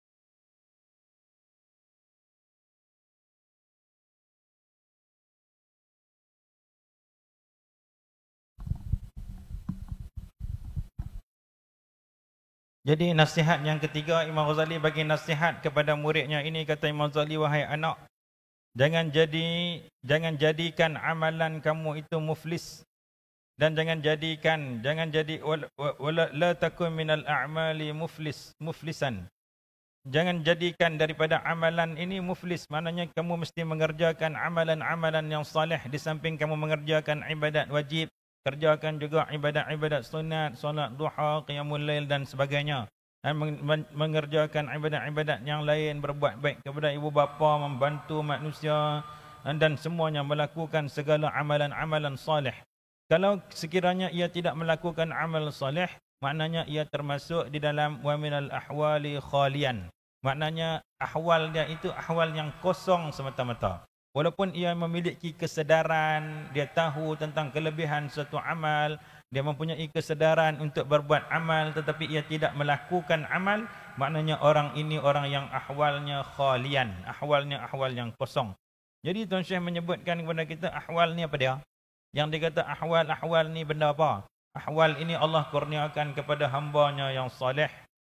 Jadi nasihat yang ketiga, Imam Ghazali bagi nasihat kepada muridnya ini, kata Imam Ghazali, wahai anak, jangan jadi jangan jadikan amalan kamu itu muflis, dan jangan jadikan jangan jadi wala la takun minal a'mali muflis muflisan. Jangan jadikan daripada amalan ini muflis, maknanya kamu mesti mengerjakan amalan-amalan yang saleh di samping kamu mengerjakan ibadat wajib. Kerjakan juga ibadat-ibadat sunat, solat duha, qiyamul lail dan sebagainya. Dan mengerjakan ibadat-ibadat yang lain, berbuat baik kepada ibu bapa, membantu manusia, dan semuanya, melakukan segala amalan-amalan salih. Kalau sekiranya ia tidak melakukan amal salih, maknanya ia termasuk di dalam wa minal ahwali khalian. Maknanya ahwal dia itu ahwal yang kosong semata-mata. Walaupun ia memiliki kesedaran, dia tahu tentang kelebihan suatu amal, dia mempunyai kesedaran untuk berbuat amal, tetapi ia tidak melakukan amal, maknanya orang ini orang yang ahwalnya khalian, ahwalnya ahwal yang kosong. Jadi Tuan Syekh menyebutkan kepada kita ahwal ni apa dia? Yang dia kata ahwal-ahwal ni benda apa? Ahwal ini Allah kurniakan kepada hambanya yang saleh.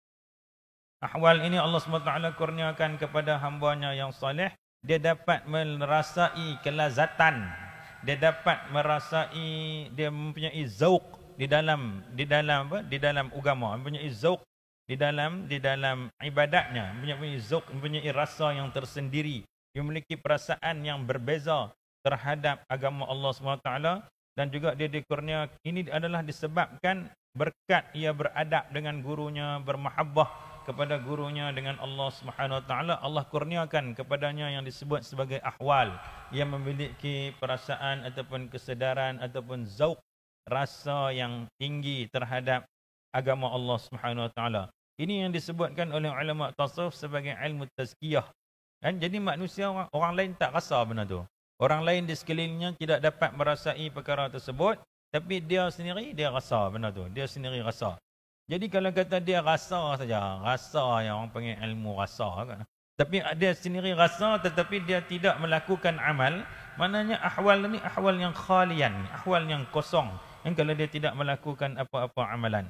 Ahwal ini Allah subhanahu wa taala kurniakan kepada hambanya yang saleh. Dia dapat merasai kelazatan, dia dapat merasai, dia mempunyai zauq di dalam di dalam apa? Di dalam agama, mempunyai zauq di dalam di dalam ibadatnya, mempunyai zauq, mempunyai rasa yang tersendiri, memiliki perasaan yang berbeza terhadap agama Allah subhanahu wa taala, dan juga dia dikurnia ini adalah disebabkan berkat ia beradab dengan gurunya, bermahabbah kepada gurunya dengan Allah Subhanahu wa taala. Allah kurniakan kepadanya yang disebut sebagai ahwal, yang memiliki perasaan ataupun kesedaran ataupun zauq, rasa yang tinggi terhadap agama Allah Subhanahu wa taala. Ini yang disebutkan oleh ulama tasawuf sebagai ilmu tazkiyah. Kan, jadi manusia orang, orang lain tak rasa benda tu. Orang lain di sekelilingnya tidak dapat merasai perkara tersebut, tapi dia sendiri dia rasa benda tu. Dia sendiri rasa. Jadi kalau kata dia rasa saja, rasa yang orang panggil ilmu rasa kan. Tapi dia sendiri rasa tetapi dia tidak melakukan amal, maknanya ahwal ni ahwal yang khalian, ahwal yang kosong. Yang kalau dia tidak melakukan apa-apa amalan.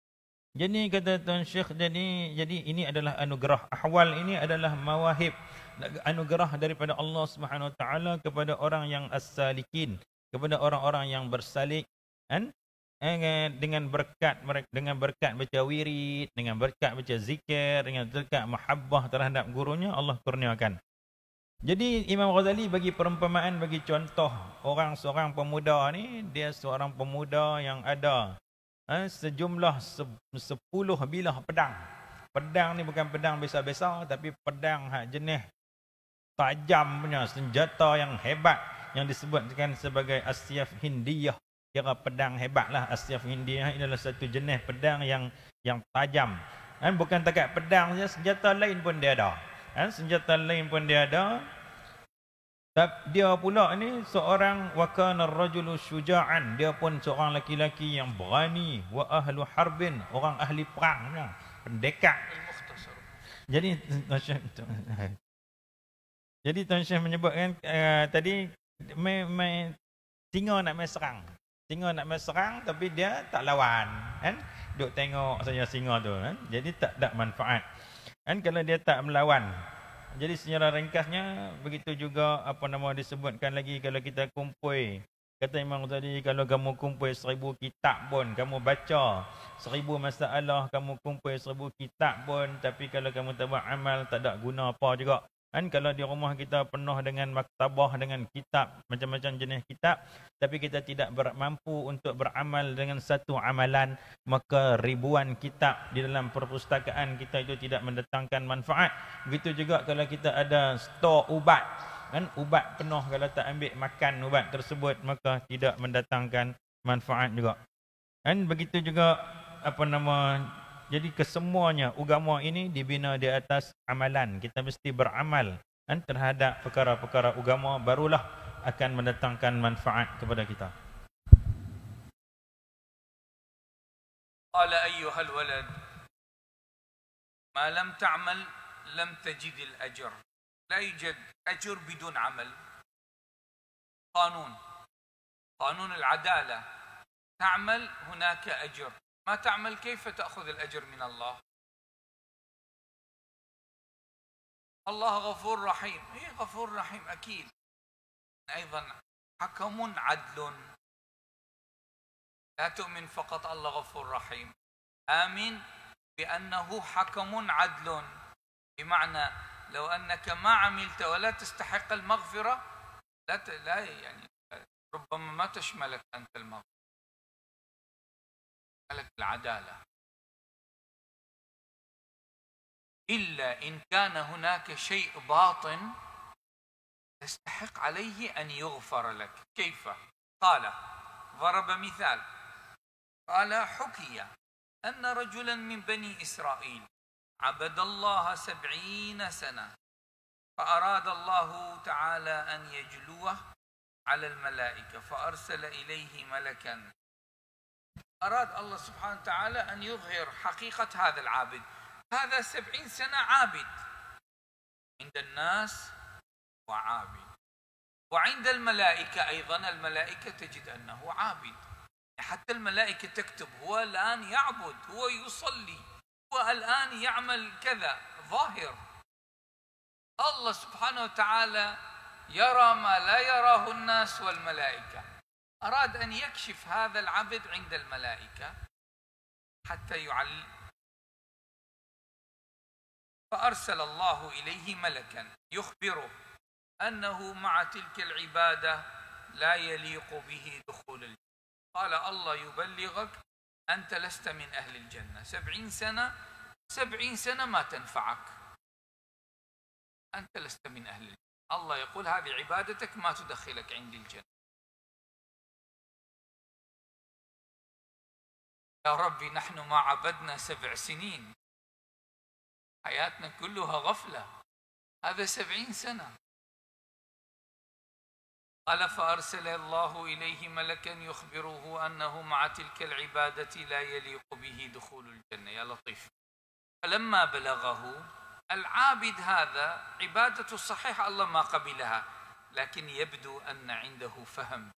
Jadi kata Tuan Syekh, jadi jadi ini adalah anugerah. Ahwal ini adalah mawahib anugerah daripada Allah Subhanahu Wa Taala kepada orang yang as-salikin, kepada orang-orang yang bersalik, kan? Dengan berkat mereka, dengan berkat baca wirid, dengan berkat baca zikir, dengan berkat mahabbah terhadap gurunya, Allah kurniakan. Jadi Imam Ghazali bagi perumpamaan, bagi contoh orang seorang pemuda ni, dia seorang pemuda yang ada eh, sejumlah se, sepuluh bilah pedang. Pedang ni bukan pedang biasa-biasa, tapi pedang hak jenis tajam punya, senjata yang hebat yang disebutkan sebagai asyaf hindiyah. Kira pedang hebatlah. Asyaf hindiyah ini adalah satu jenis pedang yang yang tajam. Dan bukan takat pedang saja, senjata lain pun dia ada. Dan senjata lain pun dia ada. Dia pula ni seorang wa kana ar-rajulu syuja'an. Dia pun seorang laki-laki yang berani, wa ahlu harbin, orang ahli perang, pendekar. Jadi Jadi Tuan Syekh menyebutkan uh, tadi me, me, singa nak main serang. Singa nak main serang tapi dia tak lawan, kan? Duk tengok saja singa tu, kan? Jadi tak ada manfaat. Kan kalau dia tak melawan. Jadi secara ringkasnya begitu juga apa nama disebutkan lagi kalau kita kumpul. Kata Imam tadi kalau kamu kumpul seribu kitab pun kamu baca, seribu masalah kamu kumpul seribu kitab pun, tapi kalau kamu tak buat amal tak ada guna apa juga. Kan kalau di rumah kita penuh dengan maktabah, dengan kitab, macam-macam jenis kitab, tapi kita tidak mampu untuk beramal dengan satu amalan, maka ribuan kitab di dalam perpustakaan kita itu tidak mendatangkan manfaat. Begitu juga kalau kita ada stor ubat, kan ubat penuh, kalau tak ambil makan ubat tersebut, maka tidak mendatangkan manfaat juga. Kan begitu juga apa nama Jadi kesemuanya agama ini dibina di atas amalan. Kita mesti beramal kan, terhadap perkara-perkara agama, barulah akan mendatangkan manfaat kepada kita. Qala ayyuhal walad ma lam ta'mal lam tajid al-ajr. La yujad ajr bidun amal. قانون قانون العدالة. تعمل هناك أجر، ما تعمل كيف تأخذ الأجر من الله؟ الله غفور رحيم. إيه غفور رحيم أكيد. أيضا حكم عدل. لا تؤمن فقط الله غفور رحيم، آمن بأنه حكم عدل، بمعنى لو أنك ما عملت ولا تستحق المغفرة لا لا يعني ربما ما تشملك أنت المغفرة، لك العدالة، إلا إن كان هناك شيء باطن تستحق عليه أن يغفر لك. كيف؟ قال ضرب مثال، قال حكي أن رجلا من بني إسرائيل عبد الله سبعين سنة، فأراد الله تعالى أن يجلوه على الملائكة، فأرسل إليه ملكا. أراد الله سبحانه وتعالى أن يظهر حقيقة هذا العابد. هذا سبعين سنة عابد عند الناس وعابد، وعند الملائكة أيضا الملائكة تجد أنه عابد. حتى الملائكة تكتب هو الآن يعبد، هو يصلي، هو الآن يعمل كذا ظاهر. الله سبحانه وتعالى يرى ما لا يراه الناس والملائكة. أراد أن يكشف هذا العبد عند الملائكة حتى يعلم، فأرسل الله إليه ملكا يخبره أنه مع تلك العبادة لا يليق به دخول الجنة. قال الله يبلغك أنت لست من أهل الجنة. سبعين سنة سبعين سنة ما تنفعك، أنت لست من أهل الجنة. الله يقول هذه عبادتك ما تدخلك عند الجنة. يا ربي نحن ما عبدنا سبع سنين، حياتنا كلها غفلة، هذا سبعين سنة. قال فأرسل الله إليه ملكا يخبره أنه مع تلك العبادة لا يليق به دخول الجنة. يا لطيف. فلما بلغه العابد هذا عبادته الصحيحة الله ما قبلها، لكن يبدو أن عنده فهم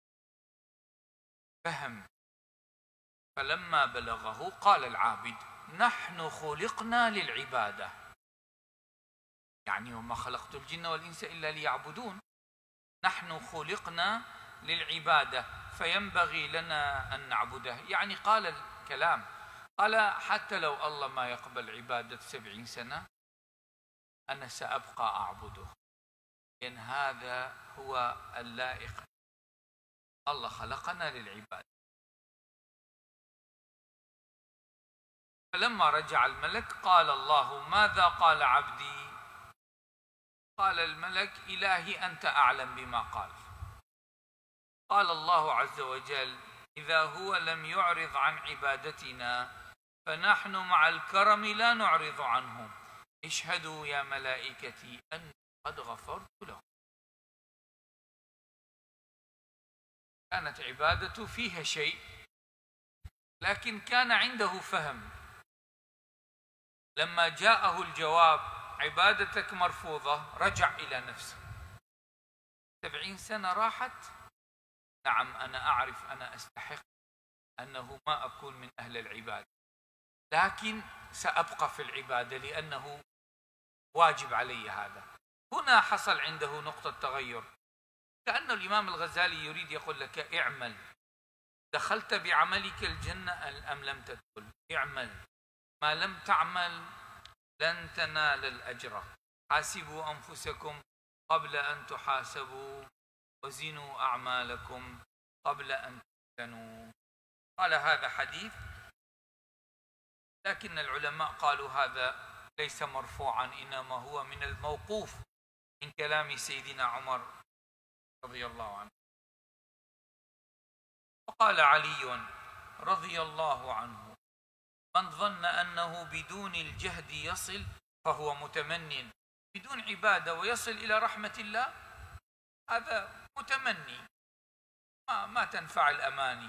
فهم فلما بلغه قال العابد نحن خلقنا للعبادة، يعني وما خلقت الجن والإنس إلا ليعبدون، نحن خلقنا للعبادة فينبغي لنا أن نعبده. يعني قال الكلام، قال حتى لو الله ما يقبل عبادة سبعين سنة أنا سأبقى أعبده، لأن هذا هو اللائق. الله خلقنا للعبادة. فلما رجع الملك قال الله: ماذا قال عبدي؟ قال الملك: إلهي أنت أعلم بما قال. قال الله عز وجل: إذا هو لم يعرض عن عبادتنا فنحن مع الكرم لا نعرض عنه، اشهدوا يا ملائكتي أن قد غفرت له. كانت عبادته فيها شيء، لكن كان عنده فهم. لما جاءه الجواب عبادتك مرفوضة رجع إلى نفسه. سبعين سنة راحت، نعم أنا أعرف أنا أستحق أنه ما أكون من أهل العبادة، لكن سأبقى في العبادة لأنه واجب علي هذا. هنا حصل عنده نقطة تغير، كأن الإمام الغزالي يريد يقول لك: اعمل، دخلت بعملك الجنة أم لم تدخل؟ اعمل، ما لم تعمل لن تنال الأجر. حاسبوا أنفسكم قبل أن تحاسبوا وزنوا أعمالكم قبل أن تزنوا. قال هذا حديث، لكن العلماء قالوا هذا ليس مرفوعا، إنما هو من الموقوف من كلام سيدنا عمر رضي الله عنه. وقال علي رضي الله عنه: من ظن أنه بدون الجهد يصل فهو متمن. بدون عبادة ويصل إلى رحمة الله، هذا متمني، ما, ما تنفع الأماني.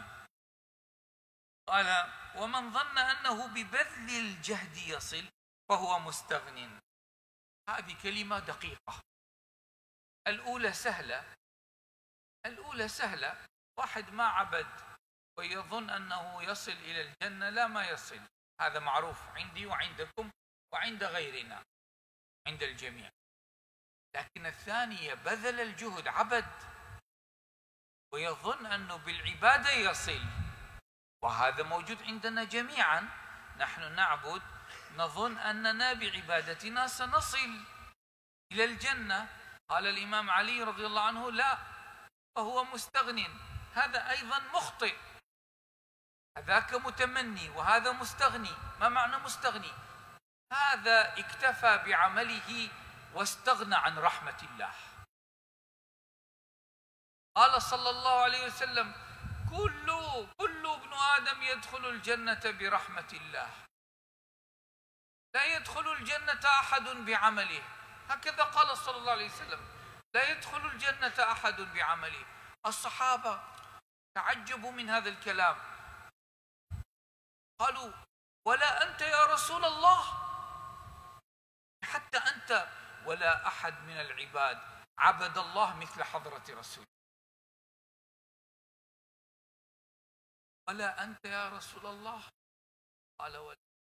قال: ومن ظن أنه ببذل الجهد يصل فهو مستغن. هذه كلمة دقيقة. الأولى سهلة، الأولى سهلة، واحد ما عبد ويظن أنه يصل إلى الجنة، لا ما يصل، هذا معروف عندي وعندكم وعند غيرنا، عند الجميع. لكن الثانية بذل الجهد، عبد ويظن أنه بالعبادة يصل، وهذا موجود عندنا جميعا. نحن نعبد نظن أننا بعبادتنا سنصل إلى الجنة. قال الإمام علي رضي الله عنه: لا، فهو مستغن. هذا أيضا مخطئ، هذاك متمني وهذا مستغني. ما معنى مستغني؟ هذا اكتفى بعمله واستغنى عن رحمة الله. قال صلى الله عليه وسلم: كل كل ابن آدم يدخل الجنة برحمة الله، لا يدخل الجنة أحد بعمله. هكذا قال صلى الله عليه وسلم: لا يدخل الجنة أحد بعمله. الصحابة تعجبوا من هذا الكلام، قالوا: ولا أنت يا رسول الله؟ حتى أنت؟ ولا أحد من العباد عبد الله مثل حضرة رسول. ولا أنت يا رسول الله؟ قال: ولا,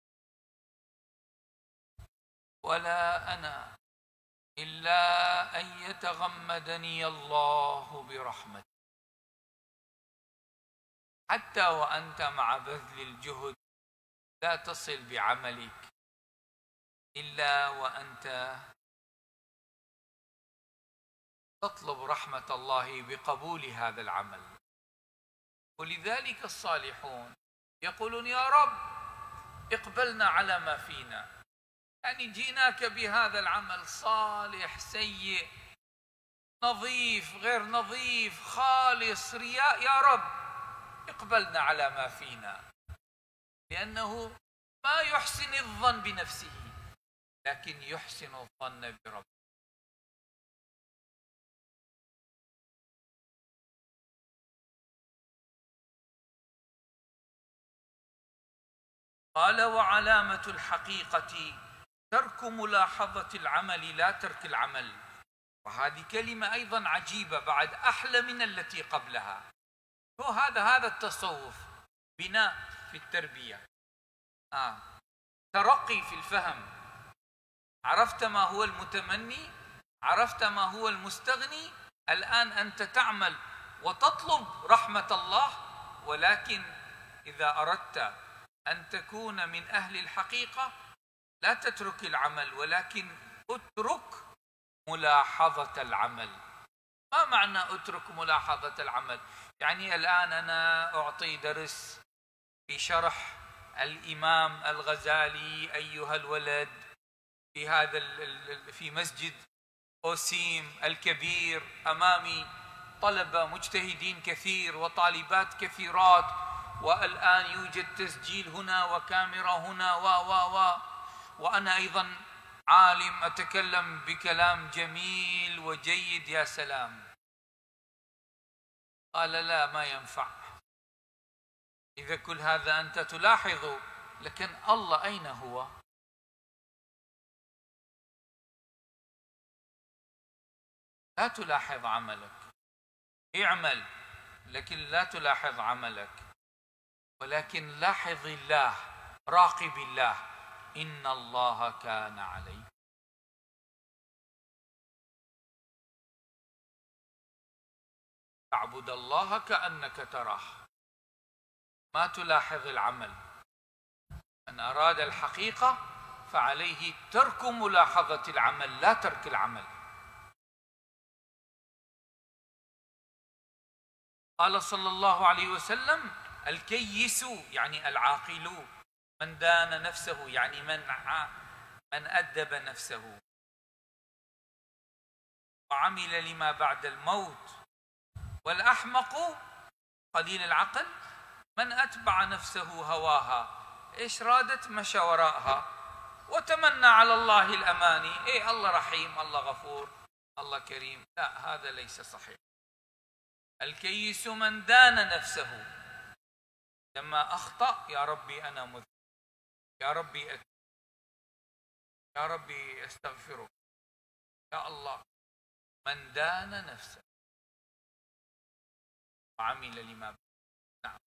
ولا أنا إلا أن يتغمدني الله برحمته. حتى وأنت مع بذل الجهد لا تصل بعملك إلا وأنت تطلب رحمة الله بقبول هذا العمل. ولذلك الصالحون يقولون: يا رب اقبلنا على ما فينا، يعني جئناك بهذا العمل صالح سيء نظيف غير نظيف خالص رياء، يا رب اقبلنا على ما فينا. لأنه ما يحسن الظن بنفسه، لكن يحسن الظن بربه. قال: وعلامة الحقيقة ترك ملاحظة العمل لا ترك العمل. وهذه كلمة أيضا عجيبة، بعد أحلى من التي قبلها. هو هذا هذا التصوف، بناء في التربية، آه. ترقي في الفهم. عرفت ما هو المتمني، عرفت ما هو المستغني، الآن أنت تعمل وتطلب رحمة الله. ولكن إذا أردت أن تكون من أهل الحقيقة لا تترك العمل، ولكن اترك ملاحظة العمل. ما معنى اترك ملاحظة العمل؟ يعني الآن أنا أعطي درس في شرح الإمام الغزالي أيها الولد في هذا في مسجد أوسيم الكبير، أمامي طلبة مجتهدين كثير وطالبات كثيرات، والآن يوجد تسجيل هنا وكاميرا هنا و و و وأنا أيضا عالم أتكلم بكلام جميل وجيد، يا سلام. قال لا، ما ينفع. إذا كل هذا أنت تلاحظ، لكن الله أين هو؟ لا تلاحظ عملك، اعمل لكن لا تلاحظ عملك، ولكن لاحظ الله، راقب الله، إن الله كان عليك. تعبد الله كأنك تراه، ما تلاحظ العمل. من أراد الحقيقة فعليه ترك ملاحظة العمل، لا ترك العمل. قال صلى الله عليه وسلم: الكيس يعني العاقل، من دان نفسه يعني من من أدب نفسه وعمل لما بعد الموت. والأحمق قليل العقل من أتبع نفسه هواها، إيش رادت مشى وراءها وتمنى على الله الأماني. إيه الله رحيم، الله غفور، الله كريم. لا، هذا ليس صحيح. الكيس من دان نفسه، لما أخطأ يا ربي أنا مذنب، يا ربي أتوب، يا ربي أستغفرك، يا الله. من دان نفسه وعمل لما بعد. نعم.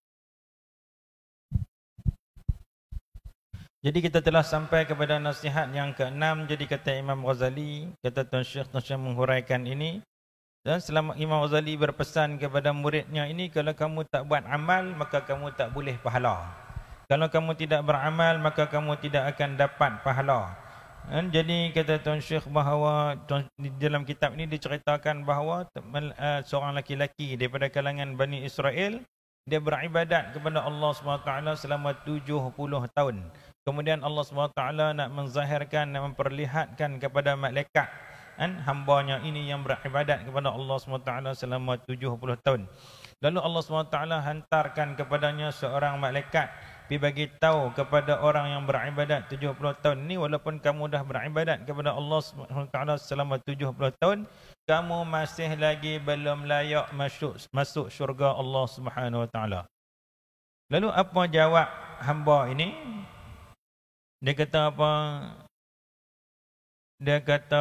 Jadi kita telah sampai kepada nasihat yang keenam. Jadi kata Imam Ghazali, kata Tuan Syekh, Tuan Syekh menghuraikan ini. Dan selama Imam Ghazali berpesan kepada muridnya ini, kalau kamu tak buat amal, maka kamu tak boleh pahala. Kalau kamu tidak beramal, maka kamu tidak akan dapat pahala. Dan jadi kata Tuan Syekh bahawa di dalam kitab ini diceritakan bahawa seorang laki-laki daripada kalangan Bani Israel, dia beribadat kepada Allah subhanahu wa taala selama tujuh puluh tahun. Kemudian Allah subhanahu wa taala nak menzahirkan, nak memperlihatkan kepada malaikat kan, hambanya ini yang beribadat kepada Allah subhanahu wa taala selama tujuh puluh tahun. Lalu Allah subhanahu wa taala hantarkan kepadanya seorang malaikat pergi bagi tahu kepada orang yang beribadat tujuh puluh tahun ni, walaupun kamu dah beribadat kepada Allah subhanahu wa taala selama tujuh puluh tahun, kamu masih lagi belum layak masuk masuk syurga Allah Subhanahu wa taala. Lalu apa jawab hamba ini? Dia kata apa? Dia kata,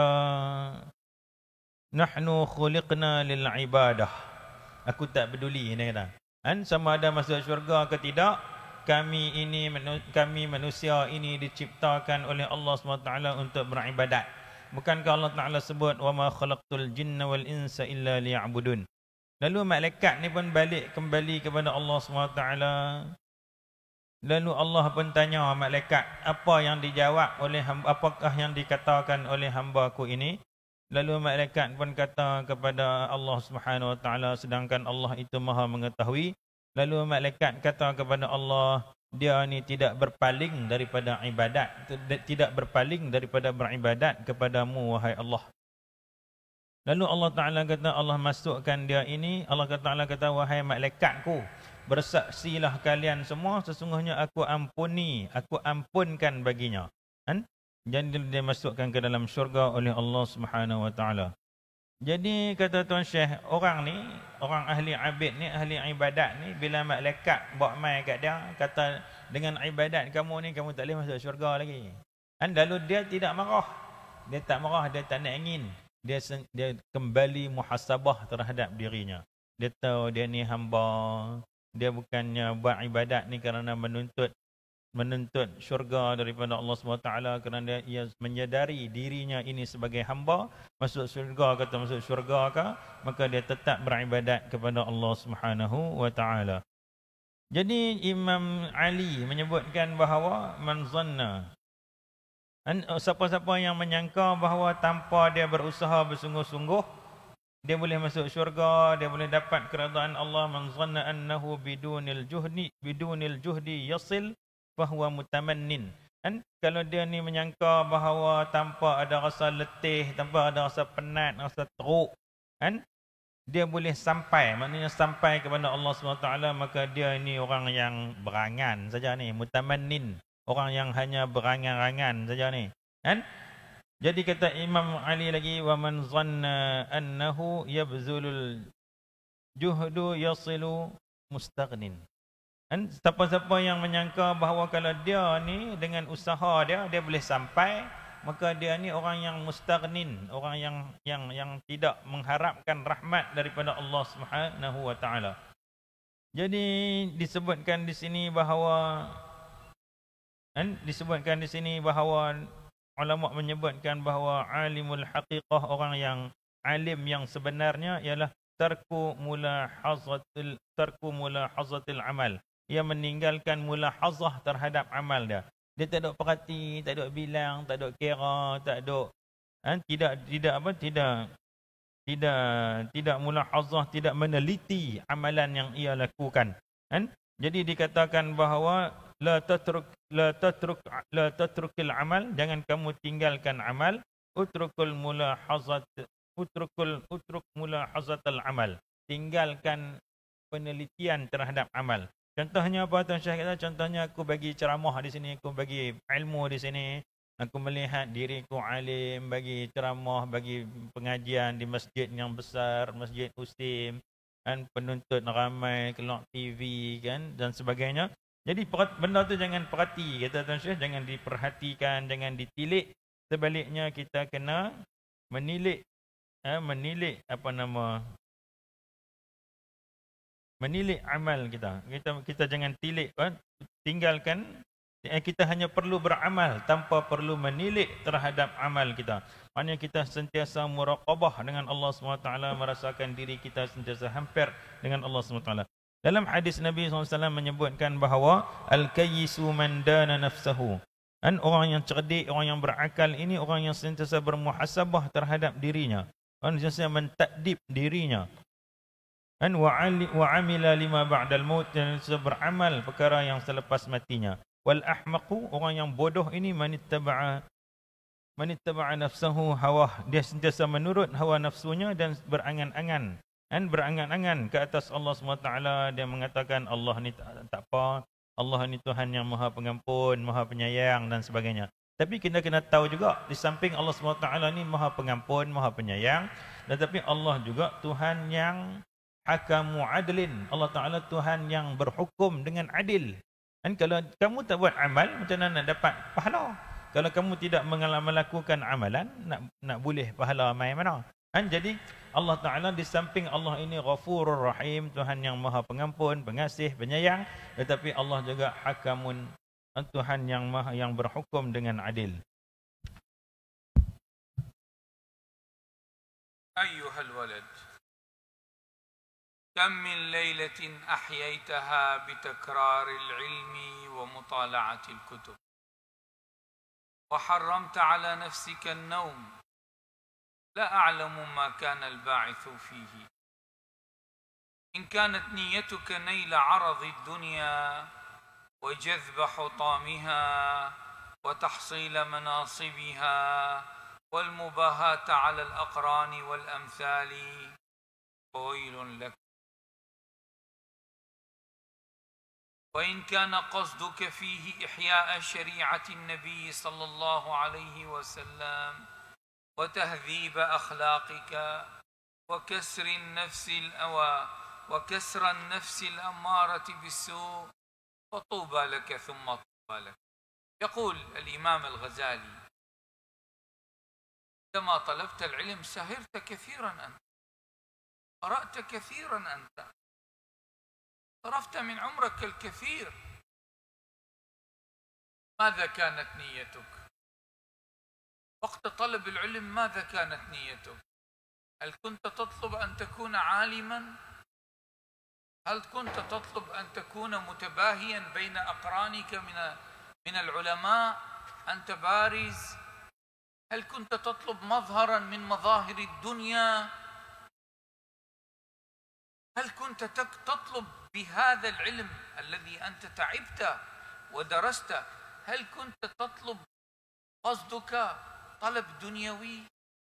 nahnu khuliqna lil ibadah. Aku tak peduli, dia kata. Kan sama ada masuk syurga ke tidak, kami ini kami manusia ini diciptakan oleh Allah subhanahu wa taala untuk beribadat. Bukankah Allah Taala sebut wa ma khalaqtul jinna wal insa illa liya'budun. Lalu malaikat ni pun balik kembali kepada Allah subhanahu wa taala. Lalu Allah pun tanya malaikat, apa yang dijawab oleh hamba, apakah yang dikatakan oleh hamba-Ku ini? Lalu malaikat pun kata kepada Allah Subhanahu wa taala, sedangkan Allah itu Maha mengetahui. Lalu malaikat kata kepada Allah, dia ni tidak berpaling daripada ibadat, tidak berpaling daripada beribadat kepadamu wahai Allah. Lalu Allah Taala kata, Allah masukkan dia ini, Allah Taala kata, wahai malaikatku, bersaksilah kalian semua, sesungguhnya aku ampuni, aku ampunkan baginya. Kan? Jadi dia masukkan ke dalam syurga oleh Allah Subhanahu wa taala. Jadi kata Tuan Syekh, orang ni, orang ahli abid ni, ahli ibadat ni, bila malaikat bawa mai kat dia, kata dengan ibadat kamu ni kamu tak boleh masuk syurga lagi. Kan? Lalu dia tidak marah. Dia tak marah, dia tak nak ingin. Dia dia kembali muhasabah terhadap dirinya. Dia tahu dia ni hamba. Dia bukannya buat ibadat ni kerana menuntut menuntut syurga daripada Allah subhanahu wa taala kerana ia menyadari dirinya ini sebagai hamba, masuk syurga kata masuk syurga ke, maka dia tetap beribadat kepada Allah Subhanahu wa taala. Jadi Imam Ali menyebutkan bahawa man zanna, siapa-siapa yang menyangka bahawa tanpa dia berusaha bersungguh-sungguh dia boleh masuk syurga, dia boleh dapat keridaan Allah, man zanna annahu bidunil juhdi bidunil juhdi yasil fahuwa mutamannin. Kan kalau dia ni menyangka bahawa tanpa ada rasa letih, tanpa ada rasa penat, rasa teruk, kan dia boleh sampai, maknanya sampai kepada Allah subhanahu wa taala, maka dia ini orang yang berangan saja ni, mutamannin, orang yang hanya berangan-angan saja ni, kan. Jadi kata Imam Ali lagi, wa man zanna annahu yabzulul juhdu yasilu mustaghnin. Kan siapa-siapa yang menyangka bahawa kalau dia ni dengan usaha dia dia boleh sampai, maka dia ni orang yang mustaghnin, orang yang yang yang tidak mengharapkan rahmat daripada Allah Subhanahu wa taala. Jadi disebutkan di sini bahawa kan disebutkan di sini bahawa ulama menyebutkan bahawa alimul haqiqah, orang yang alim yang sebenarnya ialah tarku mulahazatil tarku mulahazatil amal. Ia meninggalkan mulahazah terhadap amal dia. Dia tak ada perhati, tak ada bilang, tak ada kira, tak ada kan, tidak tidak apa tidak tidak tidak mulahazah, tidak meneliti amalan yang ia lakukan, kan. Jadi dikatakan bahawa la tatruk la tatruk la tatrukil amal, jangan kamu tinggalkan amal, utrukul mulahazat utrukul utruk mulahazatal amal, tinggalkan penelitian terhadap amal. Contohnya apa Tuan Syekh kata? Contohnya aku bagi ceramah di sini, aku bagi ilmu di sini, aku melihat diriku alim, bagi ceramah, bagi pengajian di masjid yang besar, Masjid Ustim, kan, penuntut ramai, keluar T V kan dan sebagainya. Jadi benda tu jangan perhati, kata Tuan Syekh, jangan diperhatikan, jangan ditilik. Sebaliknya kita kena menilik, eh, menilik apa nama menilik amal kita. Kita kita jangan tilik, kan? Tinggalkan. Kita hanya perlu beramal tanpa perlu menilik terhadap amal kita. Maknanya kita sentiasa muraqabah dengan Allah subhanahu wa taala, merasakan diri kita sentiasa hampir dengan Allah subhanahu wa taala. Dalam hadis Nabi sallallahu alaihi wasallam menyebutkan bahawa al-kayyisu man dana nafsahu. Dan orang yang cerdik, orang yang berakal ini orang yang sentiasa bermuhasabah terhadap dirinya. Orang yang sentiasa mentakdib dirinya. An wa'amila lima ba'dal maut, dan beramal perkara yang selepas matinya. Wal ahmaqu, orang yang bodoh ini manittaba'a manittaba'a nafsahu hawah, dia sentiasa menurut hawa nafsunya dan berangan-angan. Dan berangan-angan ke atas Allah subhanahu wa taala, dia mengatakan Allah ni tak, tak apa, Allah ni Tuhan yang Maha Pengampun, Maha Penyayang dan sebagainya. Tapi kita kena tahu juga di samping Allah subhanahu wa taala ni Maha Pengampun, Maha Penyayang, tetapi Allah juga Tuhan yang hakamu adlin. Allah Ta'ala Tuhan yang berhukum dengan adil. Dan kalau kamu tak buat amal, macam mana nak dapat pahala? Kalau kamu tidak melakukan amalan, nak nak boleh pahala mai mana? Dan jadi Allah Ta'ala di samping Allah ini Ghafurur Rahim, Tuhan yang Maha Pengampun, Pengasih, Penyayang, tetapi Allah juga hakamun, Tuhan yang Maha yang berhukum dengan adil. Ayyuhal walad, كم من ليلة أحييتها بتكرار العلم ومطالعة الكتب، وحرمت على نفسك النوم. لا أعلم ما كان الباعث فيه. إن كانت نيتك نيل عرض الدنيا وجذب حطامها وتحصيل مناصبها والمباهاة على الأقران والأمثال، فويل لك. وإن كان قصدك فيه إحياء شريعة النبي صلى الله عليه وسلم وتهذيب أخلاقك وكسر النفس الأوى وكسر النفس الأمارة بالسوء، فطوبى لك ثم طوبى لك. يقول الإمام الغزالي: عندما طلبت العلم سهرت كثيرا أنت، قرأت كثيرا أنت، صرفت من عمرك الكثير ماذا كانت نيتك؟ وقت طلب العلم ماذا كانت نيتك؟ هل كنت تطلب أن تكون عالما؟ هل كنت تطلب أن تكون متباهيا بين أقرانك من من العلماء؟ أنت بارز؟ هل كنت تطلب مظهرا من مظاهر الدنيا؟ هل كنت تطلب بهذا العلم الذي أنت تعبت ودرست، هل كنت تطلب قصدك طلب دنيوي؟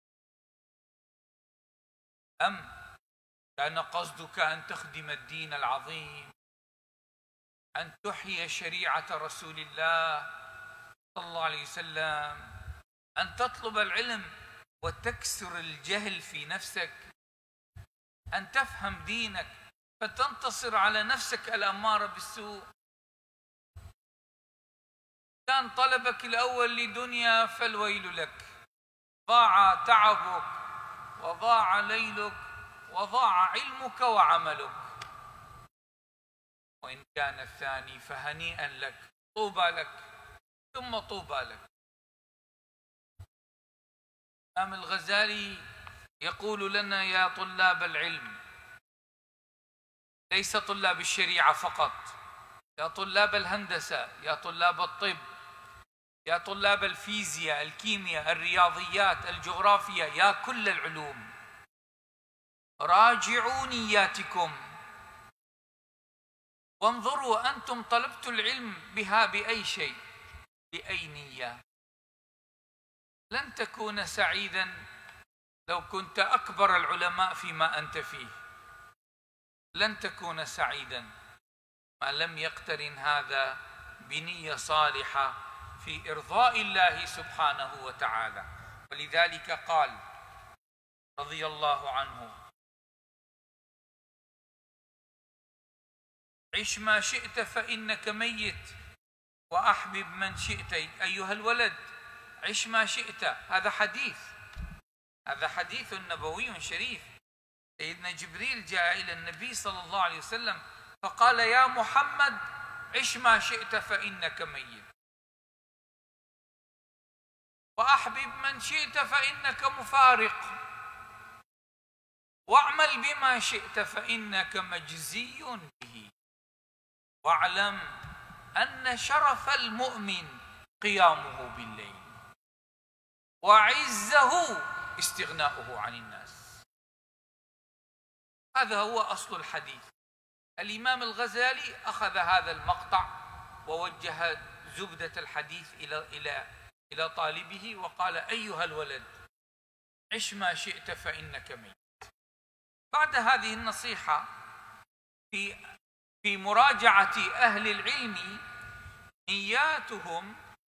أم كان قصدك أن تخدم الدين العظيم، أن تحيي شريعة رسول الله صلى الله عليه وسلم، أن تطلب العلم وتكسر الجهل في نفسك، أن تفهم دينك فتنتصر على نفسك الأمارة بالسوء؟ كان طلبك الأول لدنيا فالويل لك، ضاع تعبك وضاع ليلك وضاع علمك وعملك. وإن كان الثاني فهنيئا لك، طوبى لك ثم طوبى لك. الإمام الغزالي يقول لنا يا طلاب العلم، ليس طلاب الشريعة فقط، يا طلاب الهندسة، يا طلاب الطب، يا طلاب الفيزياء، الكيمياء، الرياضيات، الجغرافيا، يا كل العلوم، راجعوا نياتكم وانظروا أنتم طلبت العلم بها بأي شيء، بأي نية. لن تكون سعيدا لو كنت أكبر العلماء فيما أنت فيه، لن تكون سعيدا ما لم يقترن هذا بنية صالحة في إرضاء الله سبحانه وتعالى. ولذلك قال رضي الله عنه: عش ما شئت فإنك ميت وأحبب من شئت. أيها الولد عش ما شئت، هذا حديث، هذا حديث نبوي شريف. سيدنا جبريل جاء إلى النبي صلى الله عليه وسلم فقال: يا محمد عش ما شئت فإنك ميت، وأحبب من شئت فإنك مفارق، واعمل بما شئت فإنك مجزي به، واعلم أن شرف المؤمن قيامه بالليل، وعزه استغناؤه عن الناس. هذا هو أصل الحديث. الإمام الغزالي أخذ هذا المقطع ووجه زبدة الحديث إلى إلى إلى طالبه وقال: أيها الولد عش ما شئت فإنك ميت. بعد هذه النصيحة في في مراجعة أهل العلم نياتهم،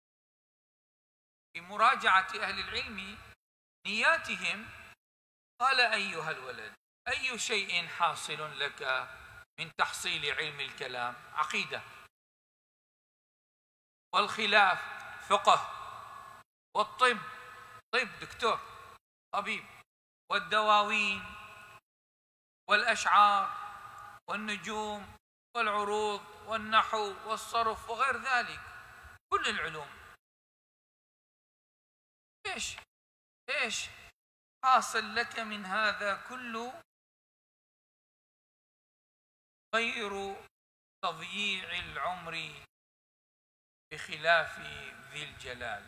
في مراجعة أهل العلم نياتهم، قال: أيها الولد أي شيء حاصل لك من تحصيل علم الكلام؟ عقيدة، والخلاف فقه، والطب طب دكتور طبيب، والدواوين والأشعار والنجوم والعروض والنحو والصرف وغير ذلك، كل العلوم. ايش ايش حاصل لك من هذا كله غير تضييع العمر بخلاف ذي الجلال؟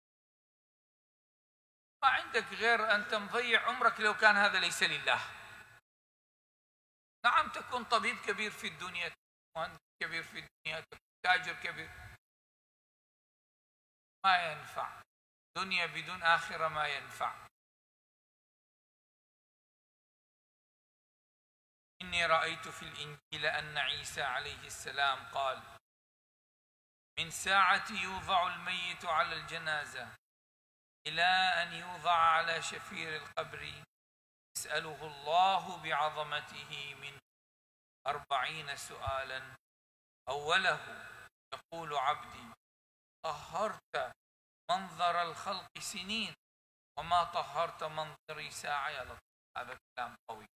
ما عندك غير أن تضيع عمرك لو كان هذا ليس لله. نعم، تكون طبيب كبير في الدنيا، مهندس كبير في الدنيا، تاجر كبير، ما ينفع. دنيا بدون آخرة ما ينفع. إني رأيت في الإنجيل أن عيسى عليه السلام قال: من ساعة يوضع الميت على الجنازة إلى أن يوضع على شفير القبر يسأله الله بعظمته من أربعين سؤالا، أوله يقول: عبدي طهرت منظر الخلق سنين وما طهرت منظري ساعة. يا لطيف، هذا كلام قوي،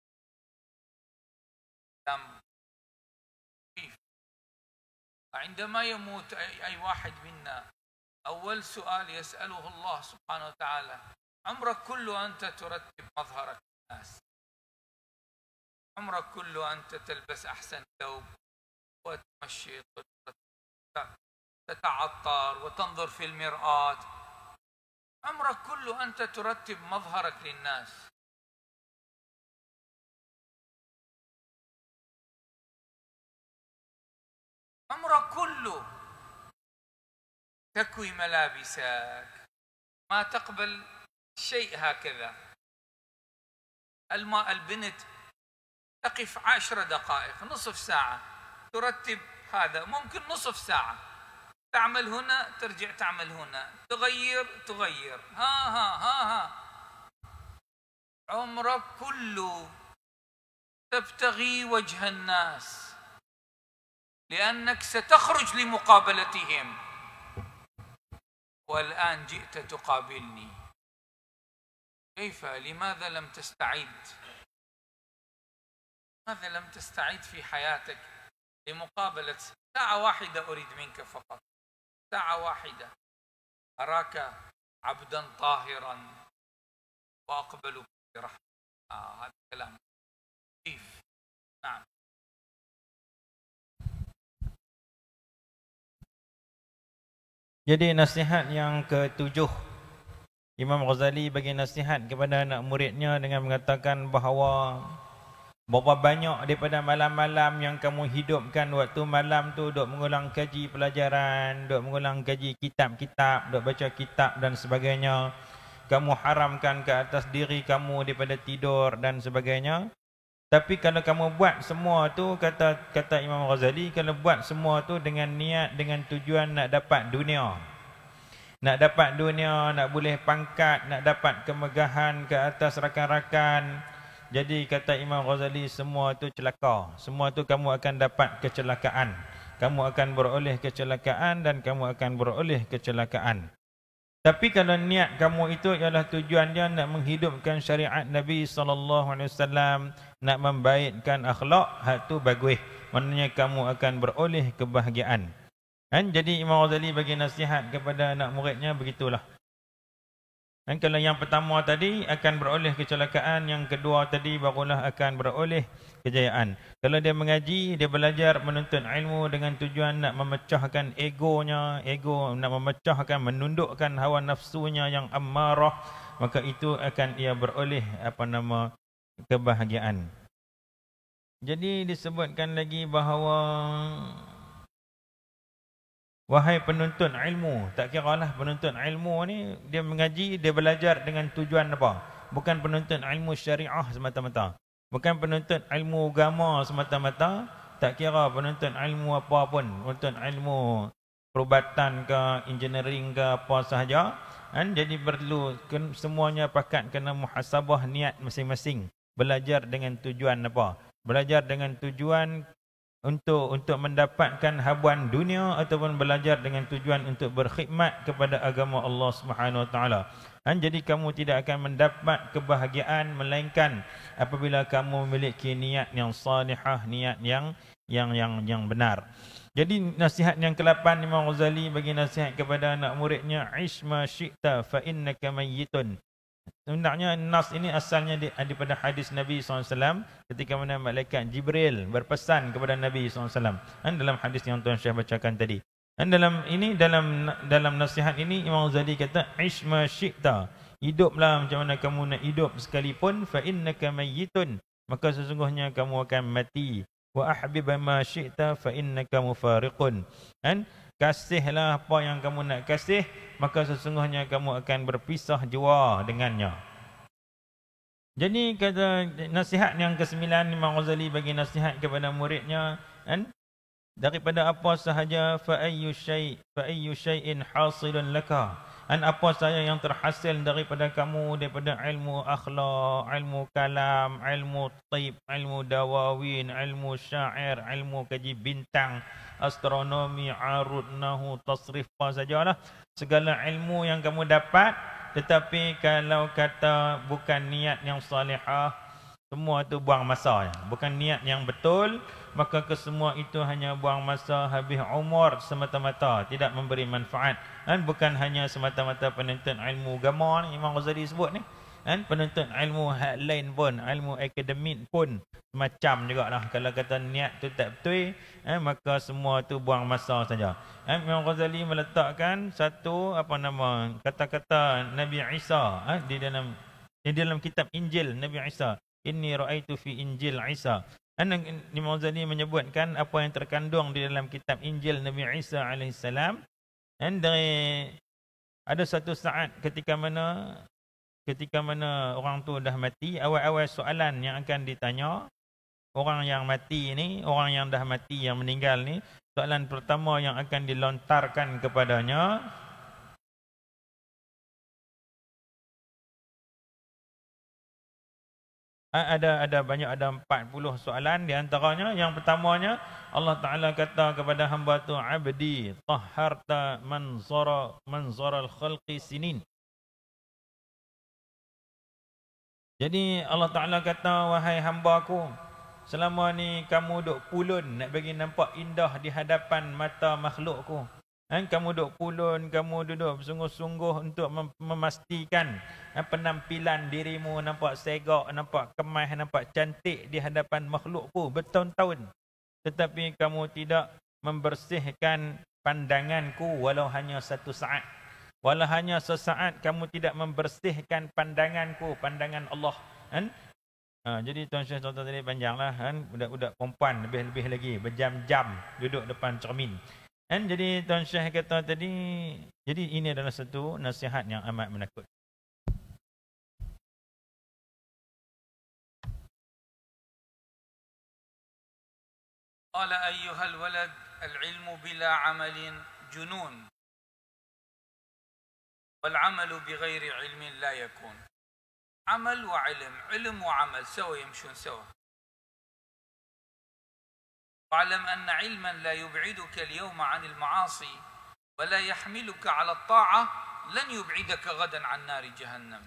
كلام خفيف. عندما يموت أي واحد منا أول سؤال يسأله الله سبحانه وتعالى: عمرك كله أنت ترتب مظهرك للناس، عمرك كله أنت تلبس أحسن ثوب وتمشي تتعطر وتنظر في المرآة، عمرك كله أنت ترتب مظهرك للناس. عمرك كله تكوي ملابسك، ما تقبل شيء هكذا. الماء البنت تقف عشر دقائق، نصف ساعة ترتب، هذا ممكن نصف ساعة، تعمل هنا ترجع تعمل هنا، تغير تغير، ها ها ها ها. عمرك كله تبتغي وجه الناس لأنك ستخرج لمقابلتهم، والآن جئت تقابلني. كيف؟ لماذا لم تستعد؟ لماذا لم تستعد في حياتك لمقابلة؟ ساعة واحدة أريد منك فقط، ساعة واحدة أراك عبدا طاهرا وأقبل برحمة. آه هذا كلام كيف؟ نعم. Jadi nasihat yang ketujuh, Imam Ghazali bagi nasihat kepada anak muridnya dengan mengatakan bahawa berapa banyak daripada malam-malam yang kamu hidupkan waktu malam tu duk mengulang kaji pelajaran, duk mengulang kaji kitab-kitab, duk baca kitab dan sebagainya, kamu haramkan ke atas diri kamu daripada tidur dan sebagainya. Tapi kalau kamu buat semua tu, kata kata Imam Ghazali, kalau buat semua tu dengan niat, dengan tujuan nak dapat dunia, nak dapat dunia, nak boleh pangkat, nak dapat kemegahan ke atas rakan-rakan, jadi kata Imam Ghazali, semua tu celaka. Semua tu kamu akan dapat kecelakaan. Kamu akan beroleh kecelakaan dan kamu akan beroleh kecelakaan. Tapi kalau niat kamu itu ialah tujuan dia nak menghidupkan syariat Nabi sallallahu alaihi wasallam, nak membaikkan akhlak, hak tu bagus. Maknanya kamu akan beroleh kebahagiaan. Kan? Jadi Imam Ghazali bagi nasihat kepada anak muridnya begitulah. Dan kalau yang pertama tadi akan beroleh kecelakaan, yang kedua tadi barulah akan beroleh kejayaan. Kalau dia mengaji, dia belajar menuntut ilmu dengan tujuan nak memecahkan egonya, ego nak memecahkan, menundukkan hawa nafsunya yang ammarah, maka itu akan ia beroleh apa nama kebahagiaan. Jadi disebutkan lagi bahawa wahai penuntut ilmu, tak kiralah penuntut ilmu ni dia mengaji, dia belajar dengan tujuan apa? Bukan penuntut ilmu syariah semata-mata, bukan penuntut ilmu agama semata-mata, tak kira penuntut ilmu apa pun, penuntut ilmu perubatan ke, engineering ke, apa sahaja, kan? Jadi perlu semuanya pakat kena muhasabah niat masing-masing. Belajar dengan tujuan apa? Belajar dengan tujuan untuk untuk mendapatkan habuan dunia ataupun belajar dengan tujuan untuk berkhidmat kepada agama Allah Subhanahu Wa Taala. Dan jadi kamu tidak akan mendapat kebahagiaan melainkan apabila kamu memiliki niat yang salihah, niat yang yang yang yang benar. Jadi nasihat yang ke-lapan Imam Ghazali bagi nasihat kepada anak muridnya, ish ma syi'ta fa innaka mayyitun. Sebenarnya nas ini asalnya daripada hadis Nabi sallallahu alaihi wasallam ketika mana malaikat Jibril berpesan kepada Nabi sallallahu alaihi wasallam. Dan dalam hadis yang Tuan Syekh bacakan tadi. Dan dalam ini dalam dalam nasihat ini Imam Ghazali kata ish ma syi'ta. Hiduplah macam mana kamu nak hidup sekalipun, fa innaka mayyitun, maka sesungguhnya kamu akan mati. Wa ahbib ma syi'ta fa innaka mufariqun. Dan kasihlah apa yang kamu nak kasih, maka sesungguhnya kamu akan berpisah jua dengannya. Jadi kata nasihat yang kesembilan Imam Ghazali bagi nasihat kepada muridnya, kan? Daripada apa sahaja fa ayyu syai' fa ayyu syai'in hasilun laka. Dan apa sahaja yang terhasil daripada kamu, daripada ilmu akhlak, ilmu kalam, ilmu taib, ilmu dawawin, ilmu syair, ilmu kaji bintang, astronomi, arud, nahu, tasrif, apa sajalah, segala ilmu yang kamu dapat, tetapi kalau kata bukan niat yang salihah, Semua tu buang masa. Bukan niat yang betul, maka kesemua itu hanya buang masa, habis umur semata-mata, tidak memberi manfaat. Dan bukan hanya semata-mata penuntut ilmu agama ni, Imam Ghazali sebut ni. Dan penuntut ilmu hak lain pun, ilmu akademik pun macam juga lah. Kalau kata niat tu tak betul, eh, maka semua tu buang masa saja. Eh, Imam Ghazali meletakkan satu apa nama kata-kata Nabi Isa eh, di dalam di dalam kitab Injil Nabi Isa. Inni ra'aitu fi Injil Isa. Imam Ghazali menyebutkan apa yang terkandung di dalam kitab Injil Nabi Isa alaihissalam. Dan dari ada satu saat ketika mana ketika mana orang tu dah mati, awal-awal soalan yang akan ditanya orang yang mati ni, orang yang dah mati, yang meninggal ni, soalan pertama yang akan dilontarkan kepadanya, ada ada banyak, ada empat puluh soalan. Di antaranya yang pertamanya Allah Taala kata kepada hamba tu, abdi tahharta manzara manzaral khalqi sinin. Jadi Allah Taala kata, wahai hamba-Ku, selama ni kamu duk pulun nak bagi nampak indah di hadapan mata makhlukku. Eh, kamu duk pulun, kamu duduk bersungguh-sungguh untuk mem memastikan eh, penampilan dirimu nampak segak, nampak kemas, nampak cantik di hadapan makhlukku bertahun-tahun. Tetapi kamu tidak membersihkan pandanganku walau hanya satu saat. Walau hanya sesaat kamu tidak membersihkan pandanganku, pandangan Allah. Kan? Ha, jadi Tuan Syekh contoh tadi panjanglah kan, budak-budak perempuan lebih-lebih lagi berjam-jam duduk depan cermin. Kan, jadi Tuan Syekh kata tadi, jadi ini adalah satu nasihat yang amat menakut. Qala ayyuhal walad al-ilmu bila amalin junun wal amalu bighairi ilmin la yakun. عمل وعلم، علم وعمل سوا يمشون سوا. واعلم أن علما لا يبعدك اليوم عن المعاصي ولا يحملك على الطاعة لن يبعدك غدا عن نار جهنم.